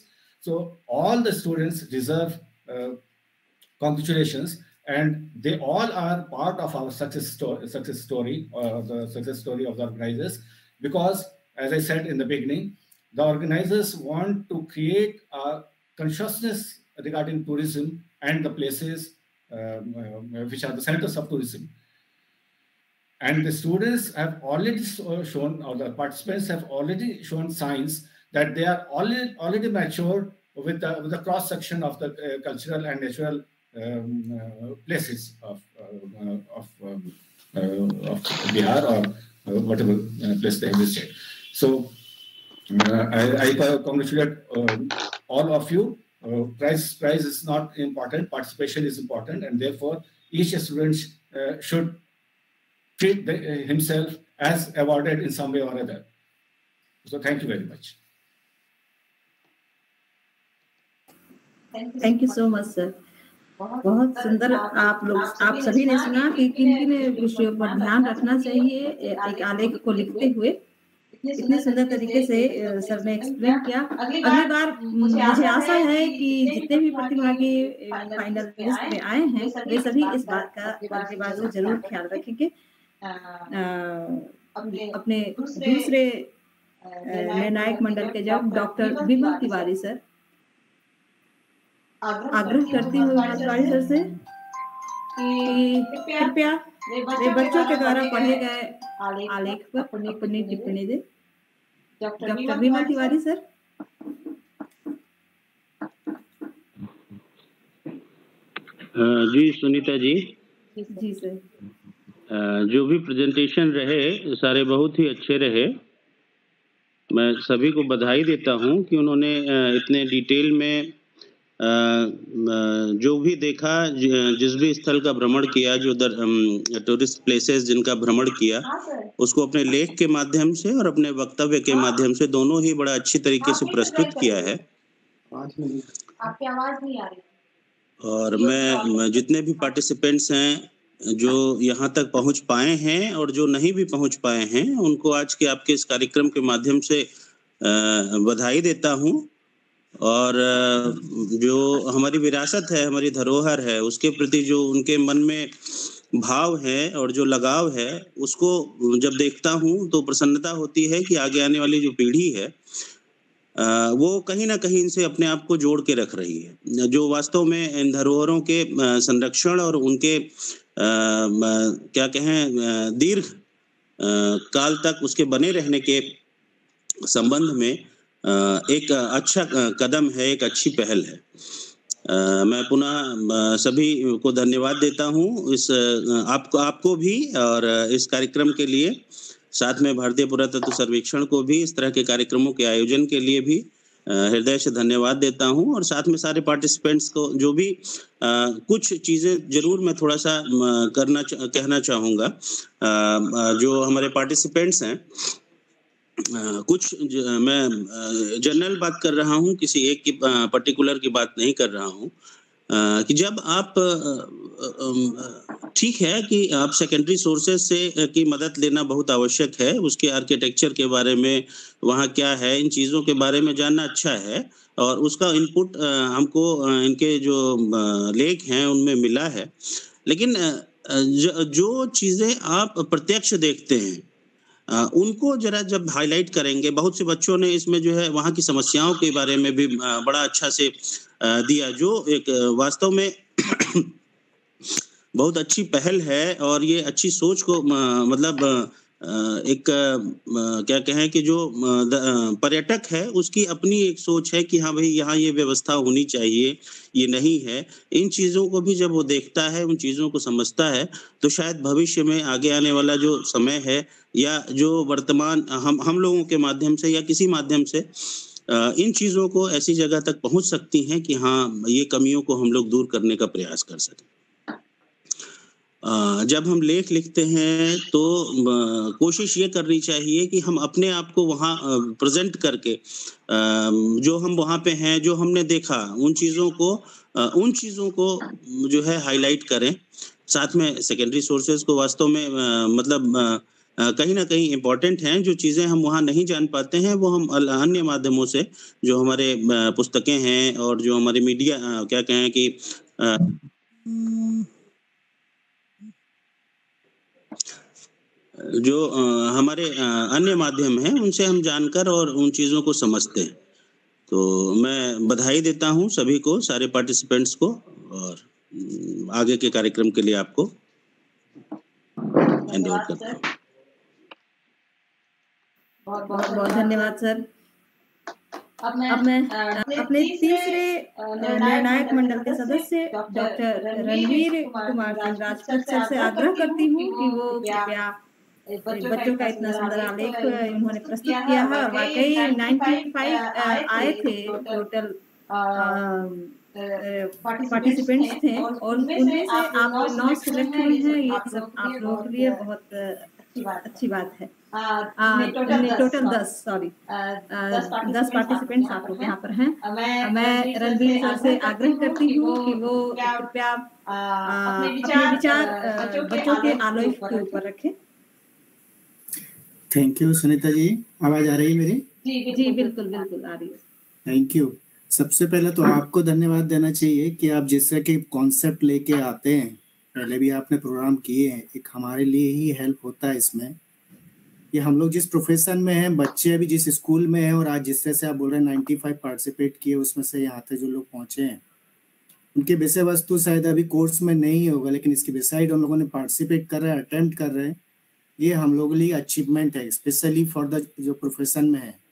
So all the students deserve uh, congratulations, and they all are part of our success story, success story, or the success story of the organizers, because, as I said in the beginning, the organizers want to create a consciousness regarding tourism and the places um, uh, which are the centers of tourism. And the students have already shown, or the participants have already shown signs that they are already, already matured with the, with the cross section of the uh, cultural and natural um, uh, places of, uh, of, um, uh, of Bihar, or uh, whatever uh, place they visit. So uh, I, I congratulate uh, all of you. Uh, prize, prize is not important, participation is important, and therefore each student uh, should treat the, uh, himself as awarded in some way or other. So thank you very much. Thank you so much sir. बहुत सुंदर आप लोग आप सभी ने सुना कि किन किन विषयों पर ध्यान रखना चाहिए एक आलेख को लिखते हुए। इतने सुंदर तरीके से सर ने एक्सप्लेन किया। अगली बार मुझे आशा है कि जितने भी प्रतिभागी फाइनल लिस्ट में आए हैं वे सभी इस बात का अगली बार से जरूर ख्याल रखेंगे। अपने दूसरे निर्णायक मंडल के जब डॉक्टर विमल तिवारी सर, आग्रह करती हूँ तिवारी सर से कि कृपया वे बच्चों के द्वारा पढ़े गए आलेख पर अपनी टिप्पणी दे। Doctor Vimal Tiwari sir. जी सुनीता जी। जी सर। जो भी प्रेजेंटेशन रहे सारे बहुत ही अच्छे रहे। मैं सभी को बधाई देता हूं कि उन्होंने इतने डिटेल में जो भी देखा, जिस भी स्थल का भ्रमण किया, जो टूरिस्ट प्लेसेस जिनका भ्रमण किया, उसको अपने लेख के माध्यम से और अपने वक्तव्य के माध्यम से दोनों ही बड़ा अच्छी तरीके से प्रस्तुत किया है। आपकी आवाज नहीं आ रही। और मैं जितने भी पार्टिसिपेंट्स हैं जो यहाँ तक पहुँच पाए हैं और जो नहीं भी पहुँच पाए हैं, उनको आज के आपके इस कार्यक्रम के माध्यम से बधाई देता हूँ। और जो हमारी विरासत है, हमारी धरोहर है, उसके प्रति जो उनके मन में भाव है और जो लगाव है, उसको जब देखता हूँ तो प्रसन्नता होती है कि आगे आने वाली जो पीढ़ी है वो कहीं ना कहीं इनसे अपने आप को जोड़ के रख रही है, जो वास्तव में इन धरोहरों के संरक्षण और उनके क्या कहें दीर्घ काल तक उसके बने रहने के संबंध में एक अच्छा कदम है, एक अच्छी पहल है। मैं पुनः सभी को धन्यवाद देता हूँ, इस आपको आपको भी और इस कार्यक्रम के लिए, साथ में भारतीय पुरातत्व सर्वेक्षण को भी इस तरह के कार्यक्रमों के आयोजन के लिए भी हृदय से धन्यवाद देता हूँ। और साथ में सारे पार्टिसिपेंट्स को जो भी आ, कुछ चीज़ें जरूर मैं थोड़ा सा करना कहना चाहूँगा। जो हमारे पार्टिसिपेंट्स हैं, आ, कुछ ज, मैं जनरल बात कर रहा हूँ, किसी एक की पर्टिकुलर की बात नहीं कर रहा हूँ, कि जब आप ठीक है कि आप सेकेंडरी सोर्सेज से की मदद लेना बहुत आवश्यक है, उसके आर्किटेक्चर के बारे में वहाँ क्या है, इन चीज़ों के बारे में जानना अच्छा है, और उसका इनपुट हमको इनके जो लेख हैं उनमें मिला है। लेकिन जो चीज़ें आप प्रत्यक्ष देखते हैं उनको जरा जब हाईलाइट करेंगे, बहुत से बच्चों ने इसमें जो है वहाँ की समस्याओं के बारे में भी बड़ा अच्छा से दिया, जो एक वास्तव में बहुत अच्छी पहल है। और ये अच्छी सोच को मतलब एक क्या कहें कि जो पर्यटक है उसकी अपनी एक सोच है कि हाँ भाई यहाँ ये व्यवस्था होनी चाहिए, ये नहीं है। इन चीज़ों को भी जब वो देखता है, उन चीज़ों को समझता है, तो शायद भविष्य में आगे आने वाला जो समय है या जो वर्तमान हम हम लोगों के माध्यम से या किसी माध्यम से इन चीज़ों को ऐसी जगह तक पहुंच सकती हैं कि हाँ ये कमियों को हम लोग दूर करने का प्रयास कर सकें। जब हम लेख लिखते हैं तो कोशिश ये करनी चाहिए कि हम अपने आप को वहाँ प्रेजेंट करके जो हम वहाँ पे हैं, जो हमने देखा, उन चीज़ों को उन चीज़ों को जो है हाईलाइट करें। साथ में सेकेंडरी सोर्सेज को वास्तव में मतलब कहीं ना कहीं इम्पोर्टेंट हैं। जो चीज़ें हम वहाँ नहीं जान पाते हैं वो हम अन्य माध्यमों से, जो हमारे पुस्तकें हैं और जो हमारे मीडिया क्या कहें कि जो हमारे अन्य माध्यम हैं उनसे हम जानकर और उन चीज़ों को समझते हैं। तो मैं बधाई देता हूँ सभी को, सारे पार्टिसिपेंट्स को, और आगे के कार्यक्रम के लिए आपको हैंड ओवर करता हूँ। बहुत बहुत धन्यवाद सर। अब मैं, अब मैं अपने तीसरे निर्णायक मंडल के सदस्य डॉक्टर रणवीर कुमार सिंह राजपूत सर से आग्रह करती हूँ कि वो कृपया बच्चों का इतना सुंदर आलेख उन्होंने प्रस्तुत किया है। वाकई पचानवे आए थे टोटल पार्टिसिपेंट्स थे और उनमें से आप नौ सिलेक्ट हुए हैं। ये सब आप लोगों के लिए बहुत अच्छी बात है। टोटल दस सॉरी दस पार्टिसिपेंट्स आप लोग यहाँ पर हैं। मैं रणवीर सर से आग्रह करती हूँ कि वो कृपया अपने विचार बच्चों के आलेख के ऊपर रखें। Thank you Sunita ji. आवाज आ रही है मेरी? जी जी बिल्कुल बिल्कुल आ रही है। Thank you. सबसे पहले तो आपको धन्यवाद देना चाहिए कि आप जिस तरह के कॉन्सेप्ट लेके आते हैं, पहले भी आपने प्रोग्राम किए हैं, एक हमारे लिए ही हेल्प होता है इसमें। ये हम लोग जिस प्रोफेशन में हैं, बच्चे अभी जिस स्कूल में हैं, और आज जिस तरह से आप बोल रहे हैं पचानवे पार्टिसिपेट किए, उसमें से यहाँ तक जो लोग पहुँचे हैं, उनके विषय वस्तु शायद अभी कोर्स में नहीं होगा, लेकिन इसके बिसाइड उन लोगों ने पार्टिसिपेट कर रहे हैं, अटेम्प्ट कर रहे हैं। ये हम लोगों के लिए अचीवमेंट है, स्पेशली फॉर द जो प्रोफेशन में है।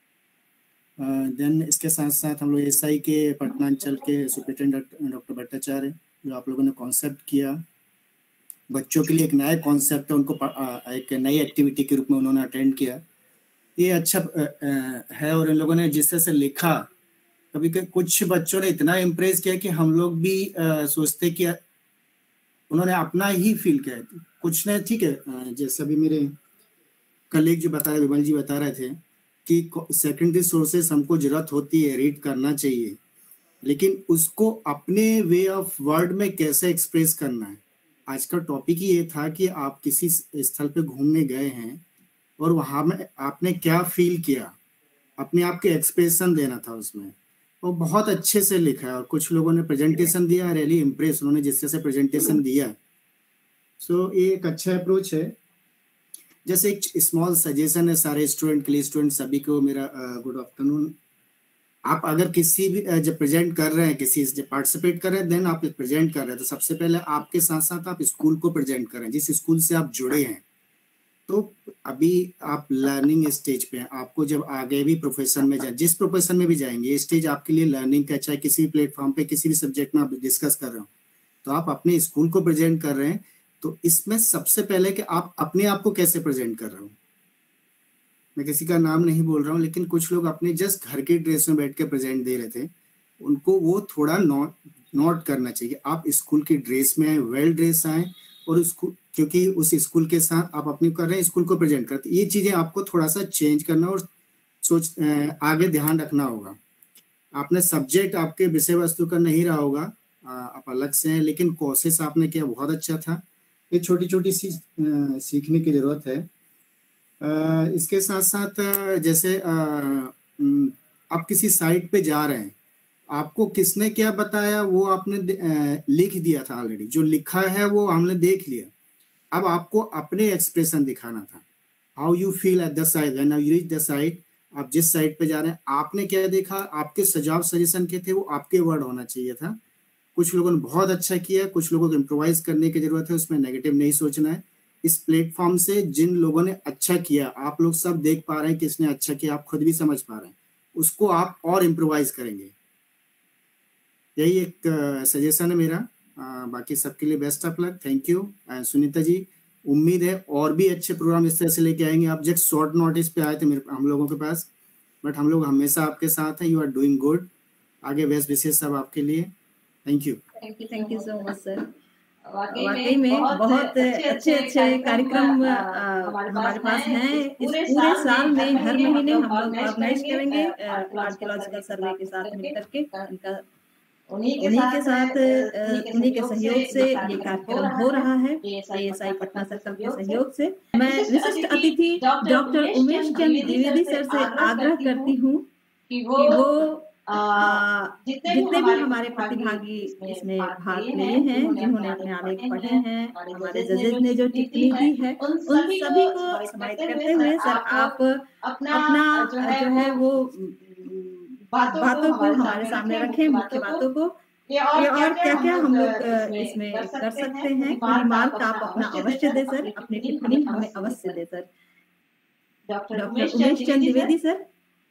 देन uh, इसके साथ साथ हम लोग एस आई के पटनांचल के सुपरिटेंडेंट डॉक्टर भट्टाचार्य, जो आप लोगों ने कॉन्सेप्ट किया, बच्चों के लिए एक नया कॉन्सेप्ट है, उनको uh, एक नई एक्टिविटी के रूप में उन्होंने अटेंड किया। ये अच्छा uh, है। और इन लोगों ने जिस तरह से लिखा, कभी कुछ बच्चों ने इतना इम्प्रेस किया कि हम लोग भी uh, सोचते कि उन्होंने अपना ही फील किया। कुछ ने ठीक है, जैसे अभी मेरे कलीग जो बता रहे, विमल जी बता रहे थे कि सेकेंडरी सोर्सेस हमको जरूरत होती है, रीड करना चाहिए, लेकिन उसको अपने वे ऑफ वर्ड में कैसे एक्सप्रेस करना है। आज का टॉपिक ही ये था कि आप किसी स्थल पे घूमने गए हैं और वहाँ में आपने क्या फील किया, अपने आप के एक्सप्रेशन देना था उसमें। और बहुत अच्छे से लिखा है। और कुछ लोगों ने प्रेजेंटेशन दिया, रियली इम्प्रेस उन्होंने जिस तरह से प्रेजेंटेशन दिया। सो so, ये एक अच्छा अप्रोच है। जैसे एक स्मॉल सजेशन है सारे स्टूडेंट के लिए, स्टूडेंट सभी को मेरा गुड आफ्टरनून। आप अगर किसी भी uh, जब प्रेजेंट कर रहे हैं, किसी जब पार्टिसिपेट कर रहे हैं, देन आप प्रेजेंट कर रहे हैं, तो सबसे पहले आपके साथ साथ आप स्कूल को प्रेजेंट करें, जिस स्कूल से आप जुड़े हैं। तो अभी आप लर्निंग स्टेज पे हैं, आपको जब आगे भी प्रोफेशन में जाए, जिस प्रोफेशन में भी जाएंगे, ये स्टेज आपके लिए लर्निंग का, चाहे किसी भी प्लेटफॉर्म पे किसी भी सब्जेक्ट में आप डिस्कस कर रहे हो, तो आप अपने स्कूल को प्रेजेंट कर रहे हैं। तो इसमें सबसे पहले कि आप अपने आप को कैसे प्रेजेंट कर रहे हो। मैं किसी का नाम नहीं बोल रहा हूँ, लेकिन कुछ लोग अपने जस्ट घर के ड्रेस में बैठ के प्रेजेंट दे रहे थे, उनको वो थोड़ा नोट नोट करना चाहिए। आप स्कूल की ड्रेस में आए, वेल ड्रेस आए, और उसको क्योंकि उस स्कूल के साथ आप अपनी कर रहे हैं, स्कूल को प्रेजेंट करते, ये चीजें आपको थोड़ा सा चेंज करना और सोच आगे ध्यान रखना होगा। आपने सब्जेक्ट आपके विषय वस्तु का नहीं रहा होगा, आप अलग से हैं, लेकिन कोशिश आपने किया, बहुत अच्छा था। ये छोटी छोटी सी सीखने की जरूरत है। आ, इसके साथ साथ जैसे आ, आप किसी साइट पे जा रहे हैं, आपको किसने क्या बताया वो आपने लिख दिया था ऑलरेडी, जो लिखा है वो हमने देख लिया। अब आपको अपने एक्सप्रेशन दिखाना था, how you feel at the site when you reach the site. आप जिस साइट पे जा रहे हैं, आपने क्या देखा, आपके सुझाव सजेशन के थे, वो आपके वर्ड होना चाहिए था। कुछ लोगों ने बहुत अच्छा किया, कुछ लोगों को इम्प्रोवाइज करने की जरूरत है, उसमें नेगेटिव नहीं सोचना है। इस प्लेटफॉर्म से जिन लोगों ने अच्छा किया, आप लोग सब देख पा रहे हैं किसने अच्छा किया, आप खुद भी समझ पा रहे हैं, उसको आप और इम्प्रोवाइज करेंगे। यही एक सजेशन है मेरा। आ, बाकी सबके लिए best of luck. Thank you Sunita ji. उम्मीद है और भी अच्छे प्रोग्राम इस तरह से लेके आएंगे। आप जस्ट शॉर्ट नोटिस पे आए थे मेरे हम लोगों के पास, बट हम लोग हमेशा आपके साथ हैं। You are doing good. आगे बेस्ट विशेष सब आपके लिए। Thank you thank you thank you so much sir. वाकई में बहुत अच्छे अच्छे कार्यक्रम हमारे पास हैं। इस पूरे साल में हर महीने हम लोग ऑर्गेनाइज करेंगे आर्कियोलॉजिकल सर्वे के साथ मिलकर के। इनका उन्हीं के साथ उन्हीं के सहयोग से ये कार्यक्रम हो रहा है, एएसआई पटना सर्कल के सहयोग से। मैं विशिष्ट अतिथि डॉक्टर उमेश चंद द्विवेदी सर से आग्रह करती हूँ कि वो आ, जितने भी हमारे प्रतिभागी इसमें भाग लिए हैं, जिन्होंने अपने आलेख पढ़े हैं, हमारे जजेज ने जो टिप्पणी दी है, उन सभी को समाहित करते हुए सर आप अपना जो है वो बातों को हमारे सामने रखें, मुख्य बातों को, ये और क्या क्या हम लोग इसमें कर सकते हैं। रिमार्क आप अपना अवश्य दे सर, अपनी टिप्पणी हमें अवश्य दे sir. Doctor Umesh Chand Dwivedi sir.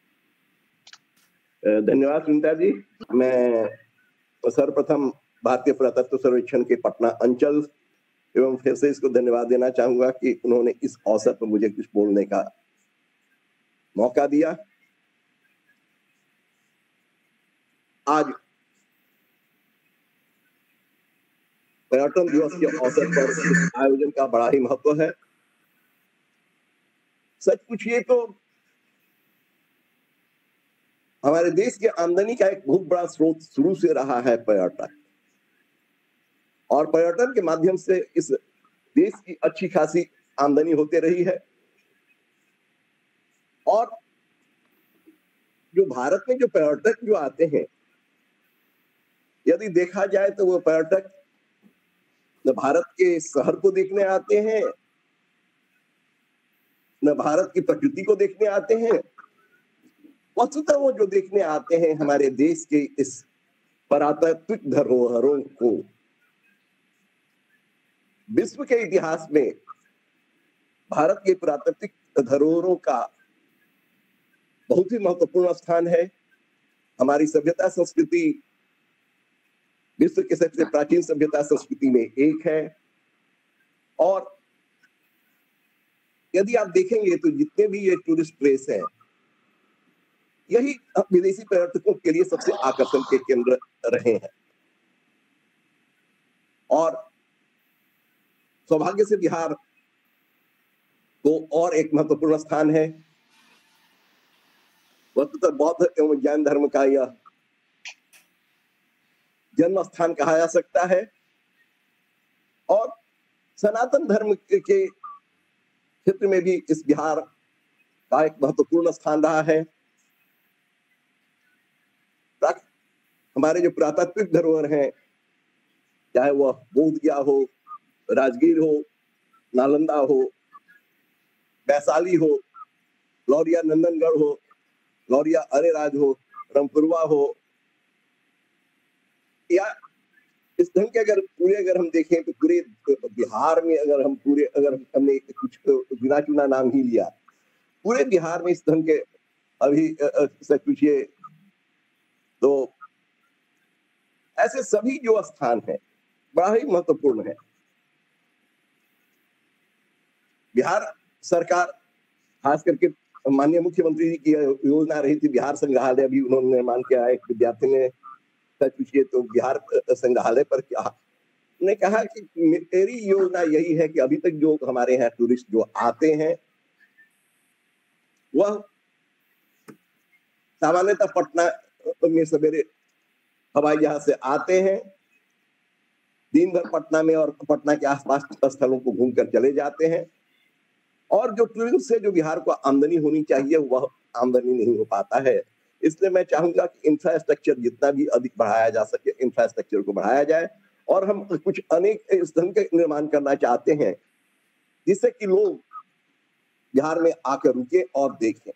धन्यवाद सुनीता जी। मैं सर्वप्रथम भारतीय पुरातत्व सर्वेक्षण के पटना अंचल एवं फिर से इसको धन्यवाद देना चाहूंगा कि उन्होंने इस अवसर पर मुझे कुछ बोलने का मौका दिया। आज पर्यटन दिवस के अवसर पर आयोजन का बड़ा ही महत्व है। सच पूछिए तो हमारे देश की आमदनी का एक बहुत बड़ा स्रोत शुरू से रहा है पर्यटन, और पर्यटन के माध्यम से इस देश की अच्छी खासी आमदनी होते रही है। और जो भारत में जो पर्यटक जो आते हैं, यदि देखा जाए तो वो पर्यटक न भारत के शहर को देखने आते हैं, न भारत की प्रकृति को देखने आते हैं, वस्तुतः वो जो देखने आते हैं हमारे देश के इस पुरातात्विक धरोहरों को। विश्व के इतिहास में भारत के पुरातात्विक धरोहरों का बहुत ही महत्वपूर्ण स्थान है। हमारी सभ्यता संस्कृति विश्व के सबसे प्राचीन सभ्यता संस्कृति में एक है। और यदि आप देखेंगे तो जितने भी ये टूरिस्ट प्लेस हैं, यही विदेशी पर्यटकों के लिए सबसे आकर्षण के केंद्र रहे हैं। और सौभाग्य से बिहार को और एक महत्वपूर्ण स्थान है। वस्तुतः बौद्ध एवं जैन धर्म का यह जन्म स्थान कहा जा सकता है, और सनातन धर्म के क्षेत्र में भी इस बिहार का एक महत्वपूर्ण स्थान रहा है। हमारे जो पुरातात्विक धरोहर हैं, चाहे वह बोधगया हो, राजगीर हो, नालंदा हो, वैशाली हो, लौरिया नंदनगढ़ हो, लौरिया अरेराज हो, रामपुरवा हो, या इस ढंग के अगर पूरे अगर हम देखें तो पूरे बिहार में अगर हम पूरे अगर हमने कुछ गिना चुना नाम ही लिया, पूरे बिहार में इस ढंग के अभी सच पूछिए तो ऐसे सभी जो स्थान है बड़ा ही महत्वपूर्ण है। बिहार सरकार खास करके माननीय मुख्यमंत्री जी की योजना रही थी बिहार संग्रहालय, अभी उन्होंने निर्माण किया है। एक विद्यार्थी ने सच पूछिए तो बिहार संग्रहालय पर क्या उन्होंने कहा कि मेरी योजना यही है कि अभी तक जो हमारे यहाँ टूरिस्ट जो आते हैं वह सामान्यतः पटना में सवेरे हवाई जहाज से आते हैं, दिन भर पटना में और पटना के आसपास स्थलों को घूमकर चले जाते हैं, और जो टूरिज्म से जो बिहार को आमदनी होनी चाहिए वह आमदनी नहीं हो पाता है। इसलिए मैं चाहूंगा कि इंफ्रास्ट्रक्चर जितना भी अधिक बढ़ाया जा सके इंफ्रास्ट्रक्चर को बढ़ाया जाए, और हम कुछ अनेक इस ढंग के निर्माण करना चाहते हैं जिससे कि लोग बिहार में आकर रुके और देखें।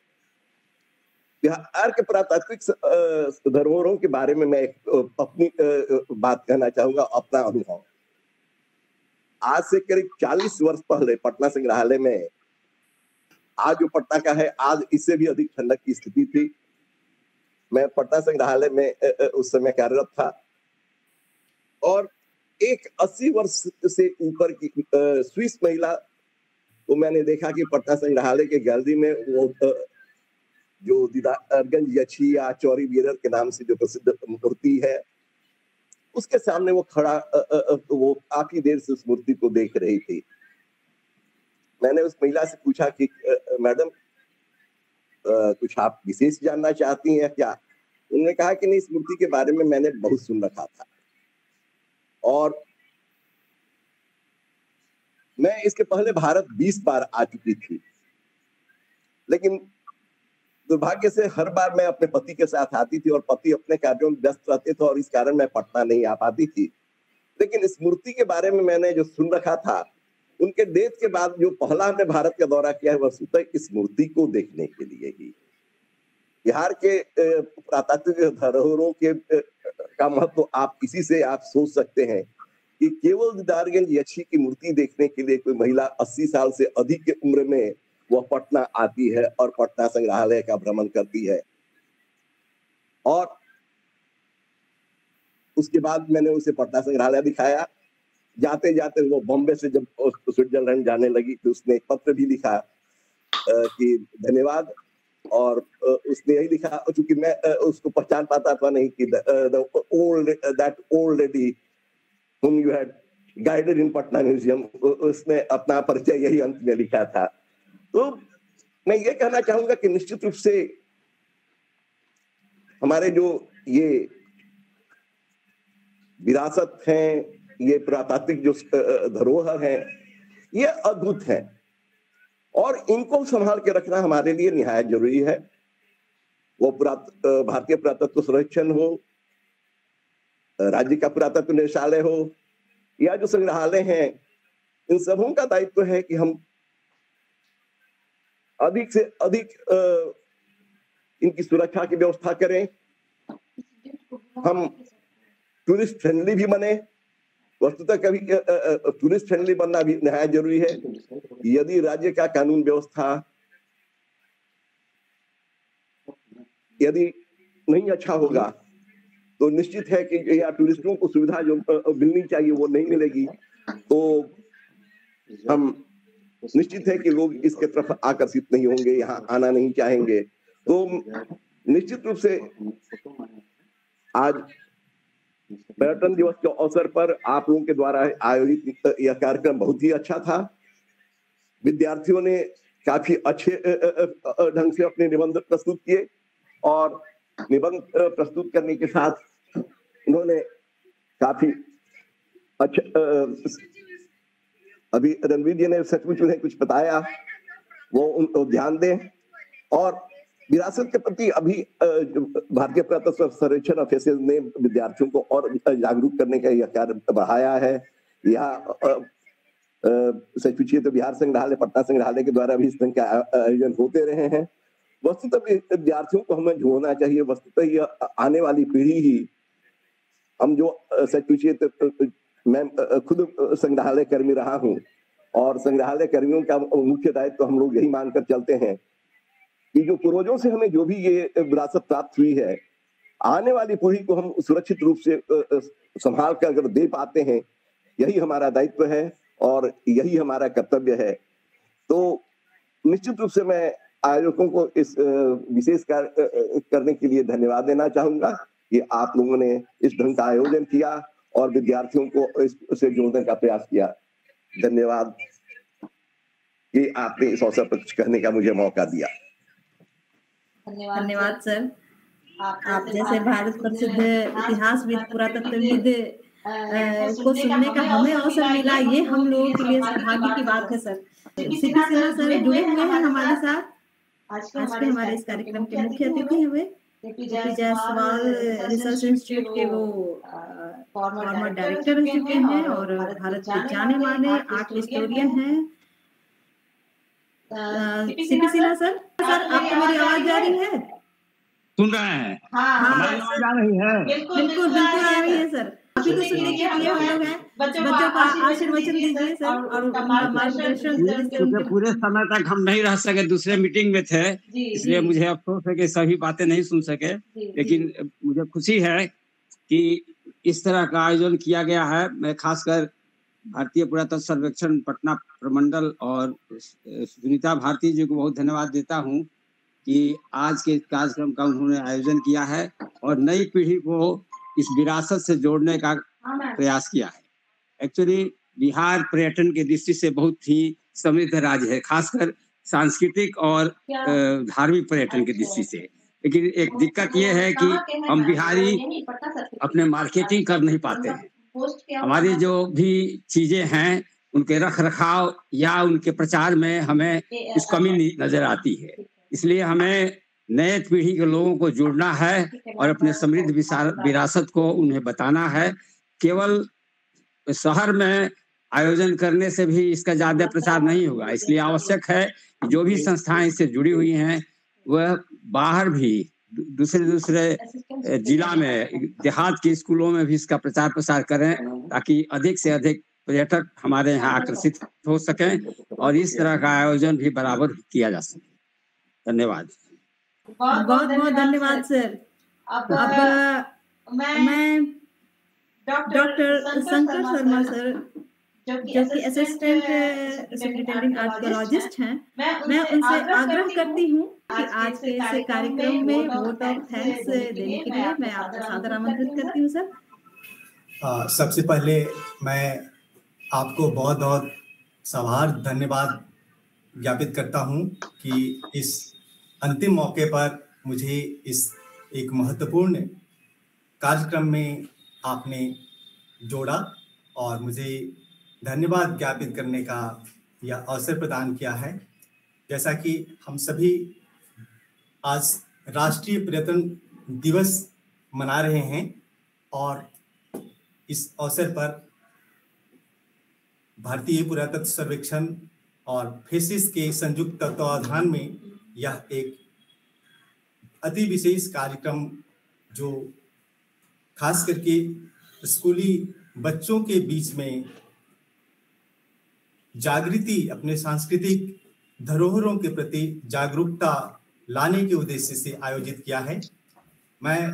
बिहार के पुरातात्विक धरोहरों के बारे में मैं एक अपनी बात कहना चाहूंगा, अपना अनुभव। आज से करीब चालीस वर्ष पहले पटना संग्रहालय में, आज जो पटना का है आज इससे भी अधिक ठंडक की स्थिति थी। मैं पटना संग्रहालय में उस समय कार्यरत था, और एक अस्सी वर्ष से ऊपर की स्विस महिला को मैंने देखा कि पटना संग्रहालय के गैलरी में वो जो दीदारगंज यक्षी या चौरी वीरर के नाम से जो प्रसिद्ध मूर्ति है उसके सामने वो खड़ा वो काफी देर से उस मूर्ति को देख रही थी। मैंने उस महिला से पूछा कि मैडम कुछ आप विशेष जानना चाहती हैं क्या? उन्होंने कहा कि नहीं, इस मूर्ति के बारे में मैंने बहुत सुन रखा था और मैं इसके पहले भारत बीस बार आ चुकी थी, लेकिन दुर्भाग्य से हर बार मैं अपने पति के साथ आती थी और पति अपने कार्यों में व्यस्त रहते थे और इस कारण मैं पटना नहीं आ पाती थी। लेकिन इस मूर्ति के बारे में मैंने जो सुन रखा था, उनके डेथ के बाद जो पहला हमने भारत का दौरा किया है वह वस्तुतः इस मूर्ति को देखने के लिए ही। बिहार के पुरातात्विक धरोहरों के का महत्व आप इसी से आप सोच सकते हैं कि केवल दीदारगंज यक्षी की मूर्ति देखने के लिए कोई महिला अस्सी साल से अधिक की उम्र में वह पटना आती है और पटना संग्रहालय का भ्रमण करती है। और उसके बाद मैंने उसे पटना संग्रहालय दिखाया। जाते जाते वो बॉम्बे से जब स्विट्जरलैंड जाने लगी तो उसने एक पत्र भी लिखा कि धन्यवाद, और उसने यही लिखा, चूंकि मैं उसको पहचान पाता था नहीं कि the old that old lady whom you had guided in Patna Museum, उसने अपना परिचय यही अंत में लिखा था। तो मैं ये कहना चाहूंगा कि निश्चित रूप से हमारे जो ये विरासत हैं, ये पुरातात्विक जो धरोहर हैं, ये अद्भुत हैं और इनको संभाल के रखना हमारे लिए निहायत जरूरी है। वो पुरात भारतीय पुरातत्व संरक्षण हो, राज्य का पुरातत्व निदेशालय हो या जो संग्रहालय हैं, इन सबों का दायित्व है कि हम अधिक से अधिक इनकी सुरक्षा की व्यवस्था करें। हम टूरिस्ट फ्रेंडली भी बने। वस्तुतः कभी टूरिस्ट फ्रेंडली बनना भी निहायत जरूरी है। यदि राज्य का कानून व्यवस्था यदि नहीं अच्छा होगा तो निश्चित है कि या टूरिस्टों को सुविधा जो मिलनी चाहिए वो नहीं मिलेगी, तो हम निश्चित है कि लोग इसके तरफ आकर्षित नहीं होंगे, यहाँ आना नहीं चाहेंगे। तो निश्चित रूप से आज पर्यटन दिवस के अवसर पर आप लोगों के द्वारा आयोजित यह कार्यक्रम बहुत ही अच्छा था। विद्यार्थियों ने काफी अच्छे ढंग से अपने निबंध प्रस्तुत किए और निबंध प्रस्तुत करने के साथ उन्होंने काफी अच्छा, अभी रणवीर जी ने सचमुच उन्हें कुछ बताया, वो उनको ध्यान दें। और विरासत के प्रति अभी भारतीय पुरातत्व सर्वेक्षण ऑफिस ने विद्यार्थियों को और जागरूक करने का यह कार्य बढ़ाया है। यहाँ सच पूछिए तो बिहार संग्रहालय, पटना संग्रहालय के द्वारा भी इस तरह के आयोजन होते रहे हैं। वस्तुतः विद्यार्थियों को हमें जोड़ना चाहिए। वस्तुतः यह आने वाली पीढ़ी ही, हम जो सच पूछिए तो मैं खुद संग्रहालय कर्मी रहा हूँ और संग्रहालय कर्मियों का मुख्य दायित्व तो हम लोग यही मानकर चलते हैं कि जो पूर्वजों से हमें जो भी ये विरासत प्राप्त हुई है, आने वाली पीढ़ी को हम सुरक्षित रूप से संभाल कर अगर दे पाते हैं, यही हमारा दायित्व है और यही हमारा कर्तव्य है। तो निश्चित रूप से मैं आयोजकों को इस विशेष कार्य करने के लिए धन्यवाद देना चाहूंगा कि आप लोगों ने इस ढंग का आयोजन किया और विद्यार्थियों को इससे जोड़ने का प्रयास किया। धन्यवाद कि आपने इस अवसर पर कुछ कहने का मुझे मौका दिया। धन्यवाद सर। आप जैसे भारत प्रसिद्ध इतिहासविद, पुरातत्वविद को सुनने का हमें अवसर मिला, ये हम लोगों के लिए सौभाग्य की बात है सर। सीपी सिन्हा सर जुड़े हुए हैं हमारे साथ। आज के हमारे इस कार्यक्रम के मुख्य अतिथि हुए जायसवाल रिसर्च इंस्टीट्यूट के वो फॉर्मर डायरेक्टर रह चुके हैं और भारत के जाने माने आर्ट हिस्टोरियन हैं। सीपी सिन्हा सर, सर आपको मेरी आवाज जा रही है? सुन रहे हैं? हाँ, हमारी आवाज आ रही है? बिल्कुल बिल्कुल आ रही है सर। अभी तो सुनने के लिए हम लोग हैं। बच्चों का आशीर्वचन दीजिए सर और उनका मार्गदर्शन। पूरे समय तक हम नहीं रह सके, दूसरे मीटिंग में थे, इसलिए मुझे अफसोस है कि सभी बातें नहीं सुन सके, लेकिन मुझे खुशी है कि इस तरह का आयोजन किया गया है। मैं खासकर भारतीय पुरातत्व सर्वेक्षण पटना प्रमंडल और सुनीता भारती जी को बहुत धन्यवाद देता हूँ कि आज के कार्यक्रम का उन्होंने आयोजन किया है और नई पीढ़ी को इस विरासत से जोड़ने का प्रयास किया है। एक्चुअली बिहार पर्यटन की दृष्टि से बहुत ही समृद्ध राज्य है, खासकर सांस्कृतिक और धार्मिक पर्यटन की दृष्टि से। लेकिन एक दिक्कत ये है कि हम बिहारी अपने मार्केटिंग कर नहीं पाते हैं। हमारी जो भी चीजें हैं उनके रख रखाव या उनके प्रचार में हमें कुछ कमी नजर आती है। इसलिए हमें नए पीढ़ी के लोगों को जुड़ना है और अपने समृद्ध विरासत को उन्हें बताना है। केवल शहर में आयोजन करने से भी इसका ज्यादा प्रचार नहीं होगा, इसलिए आवश्यक है कि जो भी संस्थाएं इससे जुड़ी हुई हैं वह बाहर भी दूसरे दूसरे जिला में देहात के स्कूलों में भी इसका प्रचार प्रसार करें, ताकि अधिक से अधिक पर्यटक हमारे यहाँ आकर्षित हो सकें और इस तरह का आयोजन भी बराबर किया जा सके। धन्यवाद। बहुत बहुत धन्यवाद सर। अब मैं डॉक्टर शंकर शर्मा सर जो कि असिस्टेंट सुपरिटेंडेंट आर्कियोलॉजिस्ट हैं, मैं उनसे आग्रह करती हूँ कि आज के इस कार्यक्रम में वोट ऑफ थैंक्स देने के लिए मैं आपका सादर आमंत्रित करती हूँ सर। आ, सबसे पहले मैं आपको बहुत बहुत सवार धन्यवाद ज्ञापित करता हूँ कि इस अंतिम मौके पर मुझे इस एक महत्वपूर्ण कार्यक्रम में आपने जोड़ा और मुझे धन्यवाद ज्ञापित करने का यह अवसर प्रदान किया है। जैसा कि हम सभी आज राष्ट्रीय पर्यटन दिवस मना रहे हैं और इस अवसर पर भारतीय पुरातत्व सर्वेक्षण और फेसिस के संयुक्त तत्वावधान में यह एक अति विशेष कार्यक्रम जो खास करके स्कूली बच्चों के बीच में जागृति, अपने सांस्कृतिक धरोहरों के प्रति जागरूकता लाने के उद्देश्य से आयोजित किया है। मैं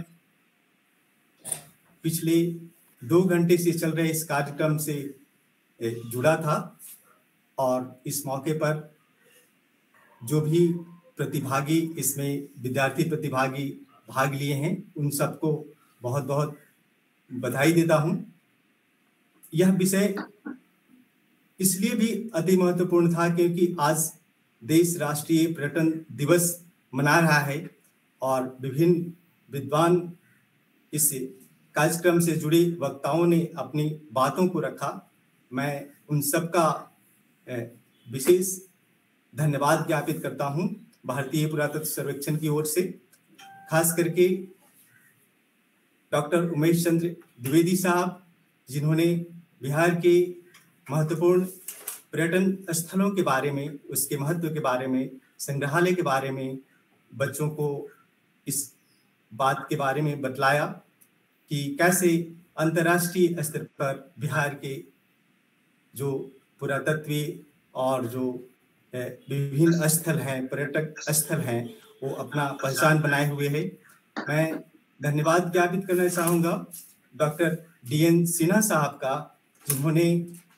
पिछले दो घंटे से चल रहे इस कार्यक्रम से जुड़ा था और इस मौके पर जो भी प्रतिभागी, इसमें विद्यार्थी प्रतिभागी भाग लिए हैं, उन सबको बहुत बहुत बधाई देता हूं। यह विषय इसलिए भी अति महत्वपूर्ण था क्योंकि आज देश राष्ट्रीय पर्यटन दिवस मना रहा है और विभिन्न विद्वान इस कार्यक्रम से जुड़े वक्ताओं ने अपनी बातों को रखा। मैं उन सब का विशेष धन्यवाद ज्ञापित करता हूं भारतीय पुरातत्व सर्वेक्षण की ओर से, खास करके डॉक्टर उमेश चंद्र द्विवेदी साहब, जिन्होंने बिहार के महत्वपूर्ण पर्यटन स्थलों के बारे में, उसके महत्व के बारे में, संग्रहालय के बारे में बच्चों को इस बात के बारे में बतलाया कि कैसे अंतर्राष्ट्रीय स्तर पर बिहार के जो पुरातत्वीय और जो विभिन्न स्थल हैं, पर्यटक स्थल हैं, वो अपना पहचान बनाए हुए हैं। मैं धन्यवाद ज्ञापित करना चाहूँगा डॉक्टर डी एन सिन्हा साहब का, जिन्होंने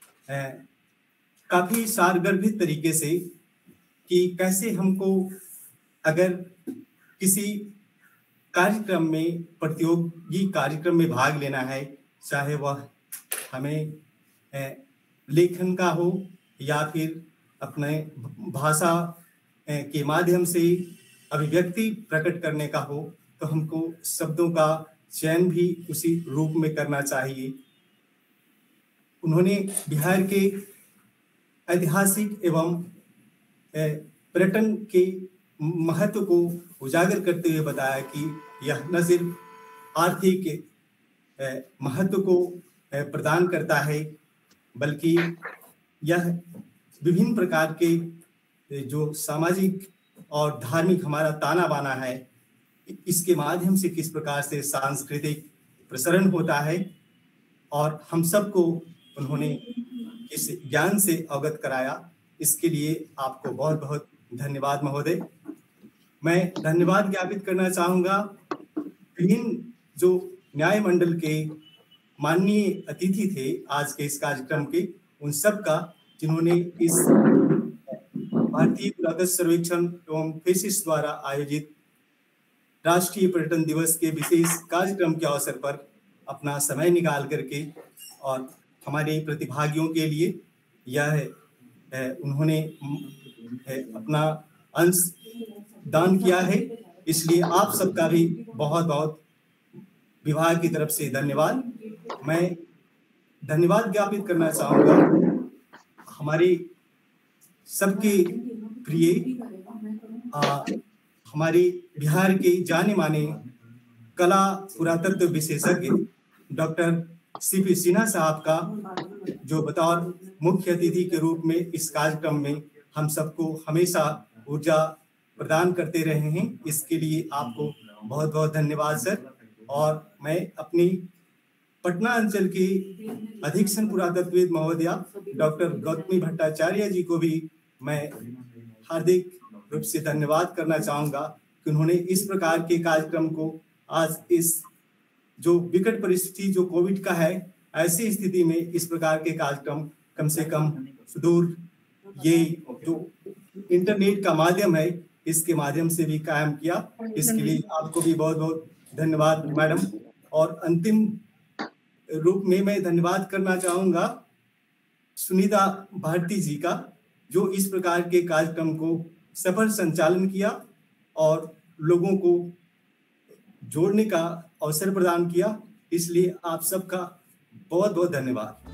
काफ़ी सारगर्भित तरीके से कि कैसे हमको अगर किसी कार्यक्रम में, प्रतियोगी कार्यक्रम में भाग लेना है, चाहे वह हमें लेखन का हो या फिर अपने भाषा के माध्यम से अभिव्यक्ति प्रकट करने का हो, तो हमको शब्दों का चयन भी उसी रूप में करना चाहिए। उन्होंने बिहार के ऐतिहासिक एवं पर्यटन के महत्व को उजागर करते हुए बताया कि यह न सिर्फ आर्थिक महत्व को प्रदान करता है, बल्कि यह विभिन्न प्रकार के जो सामाजिक और धार्मिक हमारा ताना बाना है, इसके माध्यम से किस प्रकार से सांस्कृतिक प्रसरण होता है, और हम सबको उन्होंने इस ज्ञान से अवगत कराया। इसके लिए आपको बहुत बहुत धन्यवाद महोदय। मैं धन्यवाद ज्ञापित करना चाहूँगा विभिन्न जो न्याय मंडल के माननीय अतिथि थे आज के इस कार्यक्रम के, उन सब का, जिन्होंने इस भारतीय पुरातत्व सर्वेक्षण एवं फेसिस द्वारा आयोजित राष्ट्रीय पर्यटन दिवस के विशेष कार्यक्रम के अवसर पर अपना समय निकाल करके और हमारे प्रतिभागियों के लिए यह उन्होंने अपना अंश दान किया है। इसलिए आप सबका भी बहुत बहुत विभाग की तरफ से धन्यवाद। मैं धन्यवाद ज्ञापित करना चाहूँगा हमारी सबके प्रिय आ, हमारी बिहार के जाने माने कला पुरातत्व विशेषज्ञ डॉक्टर सी पी सिन्हा साहब का, जो बतौर मुख्य अतिथि के रूप में इस कार्यक्रम में हम सबको हमेशा ऊर्जा प्रदान करते रहे हैं। इसके लिए आपको बहुत बहुत धन्यवाद सर। और मैं अपनी पटना अंचल की अधीक्षण पुरातत्वविद महोदया डॉक्टर गौतमी भट्टाचार्य जी को भी मैं हार्दिक रूप से धन्यवाद करना चाहूँगा कि उन्होंने इस प्रकार के कार्यक्रम को आज इस जो विकट परिस्थिति जो कोविड का है, ऐसी स्थिति में इस प्रकार के कार्यक्रम कम से कम सुदूर ये जो इंटरनेट का माध्यम है इसके माध्यम से भी कायम किया। इसके लिए आपको भी बहुत बहुत धन्यवाद मैडम। और अंतिम रूप में मैं धन्यवाद करना चाहूँगा सुनीता भारती जी का, जो इस प्रकार के कार्यक्रम को सफल संचालन किया और लोगों को जोड़ने का अवसर प्रदान किया। इसलिए आप सबका बहुत बहुत धन्यवाद।